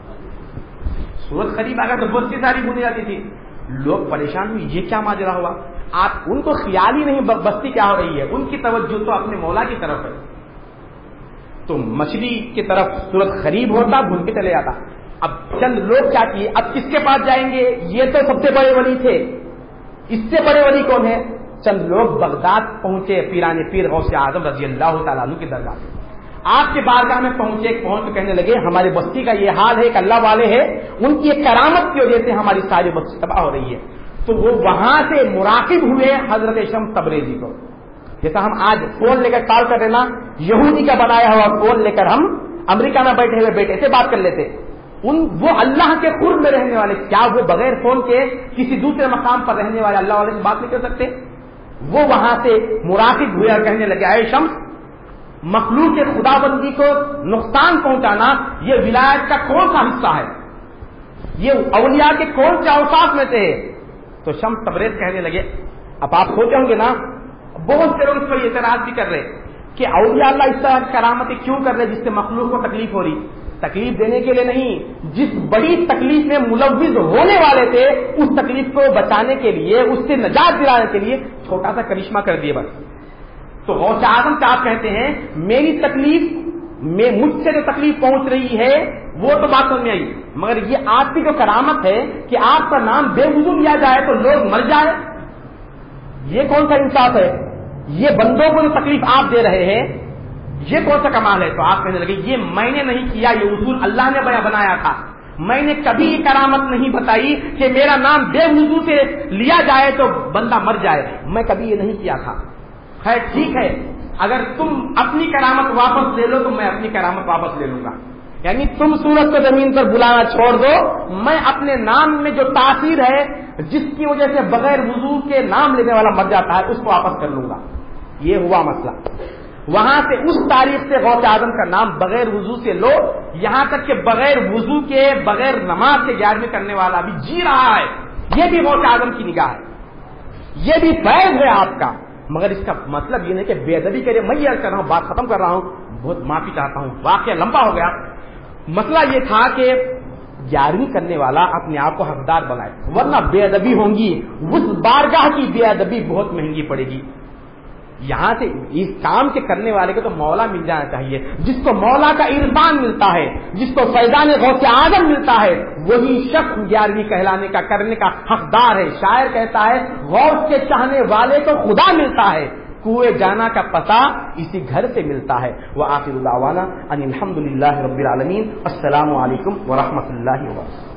سورج قریب آ گیا تو بستی ساری بھونی جاتی تھی. لوگ پریشان ہوئے, یہ کیا ماجرا ہوا؟ آپ ان کو خیال ہی نہیں بستی کیا ہو رہی ہے, ان کی توجہ تو اپنے مولا کی طرف ہے. تو مچھلی کی طرف سورج قریب ہوتا, بھون کے چلے جاتا. اب چند لوگ کیا کیے, اب کس کے پاس جائیں گے؟ یہ تو سب سے بڑے ولی تھے, اس سے بڑے ولی کون ہے؟ چند لوگ بغداد پہنچے, پیران پیر غوث اعظم رضی اللہ تعالیٰ عنہ کی درگاہ. آپ کے بارگاہ میں پہنچ کے کہنے لگے ہماری بستی کا یہ حال ہے کہ اللہ والے ہیں, ان کی ایک کرامت کی وجہ سے ہماری ساری بستی تباہ ہو رہی ہے. تو وہ وہاں سے مراقب ہوئے حضرت شمس تبریزی کو. جیسا ہم آج فون لے کر کال کر رہے نا, یہودی کا بنایا ہوا فون لے کر ہم امریکہ میں بیٹھے ہوئے بیٹے سے بات کر لیتے. وہ اللہ کے قرب میں رہنے والے, کیا وہ بغیر فون کے کسی دوسرے مقام پر رہنے والے اللہ والے سے بات نہیں کر سکتے؟ وہ وہاں سے مراقب ہوئے اور کہنے لگے اے شمس, مخلوق کے خدا بندی کو نقصان پہنچانا یہ ولایت کا کون سا حصہ ہے؟ یہ اولیاء کے کون سے اوصاف میں سے ہے؟ تو شمس تبریز کہنے لگے, اب آپ سوچیں ہوں گے نا, بہت سے لوگ اس پر اعتراض بھی کر رہے کہ اولیاء اللہ اس طرح کی کرامتیں کیوں کر رہے جس سے مخلوق کو تکلیف ہو رہی. تکلیف دینے کے لیے نہیں, جس بڑی تکلیف میں ملوث ہونے والے تھے اس تکلیف کو بچانے کے لیے, اس سے نجات دلانے کے لیے چھوٹا سا کرشمہ کر دیے بس. تو غوث اعظم سے آپ کہتے ہیں میری تکلیف میں, مجھ سے جو تکلیف پہنچ رہی ہے وہ تو بات سمجھ میں آئی, مگر یہ آپ کی جو کرامت ہے کہ آپ کا نام بے وضو لیا جائے تو لوگ مر جائے, یہ کون سا انصاف ہے؟ یہ بندوں کو جو تکلیف آپ دے رہے ہیں یہ کون سا کمال ہے؟ تو آپ کہنے لگے یہ میں نے نہیں کیا, یہ اصول اللہ نے بنایا تھا. میں نے کبھی یہ کرامت نہیں بتائی کہ میرا نام بے وضو سے لیا جائے تو بندہ مر جائے, میں کبھی یہ نہیں کیا تھا. خیر ٹھیک ہے, اگر تم اپنی کرامت واپس لے لو تو میں اپنی کرامت واپس لے لوں گا. یعنی تم سورج کو زمین پر بلانا چھوڑ دو, میں اپنے نام میں جو تاثیر ہے جس کی وجہ سے بغیر وضو کے نام لینے والا مر جاتا ہے اس کو واپس کر لوں گا. یہ ہوا مسئلہ. وہاں سے اس تاریخ سے غوث اعظم کا نام بغیر وضو سے لو, یہاں تک کہ بغیر وضو کے, بغیر نماز کے 11ویں کرنے والا بھی جی رہا ہے, یہ بھی غوث اعظم کی نگاہ ہے, یہ بھی فیض ہے آپ کا. مگر اس کا مطلب یہ نہیں کہ بے ادبی کرے. میں یہ کر رہا ہوں, بات ختم کر رہا ہوں, بہت معافی چاہتا ہوں, واقعہ لمبا ہو گیا. مسئلہ یہ تھا کہ 11ویں کرنے والا اپنے آپ کو حقدار بنائے, ورنہ بے ادبی ہوں گی, اس بارگاہ کی بے ادبی بہت مہنگی پڑے گی. یہاں سے اس کام کے کرنے والے کو تو مولا مل جانا چاہیے, جس کو مولا کا عرفان ملتا ہے, جس کو فیضان غوث اعظم ملتا ہے, وہی شخص 11ویں کہلانے کا, کرنے کا حقدار ہے. شاعر کہتا ہے غوث کے چاہنے والے کو خدا ملتا ہے, کنویں جانا کا پتہ اسی گھر سے ملتا ہے. وآخر دعوانا ان الحمد للہ رب العالمین. السلام علیکم ورحمۃ اللہ وبرکاتہ.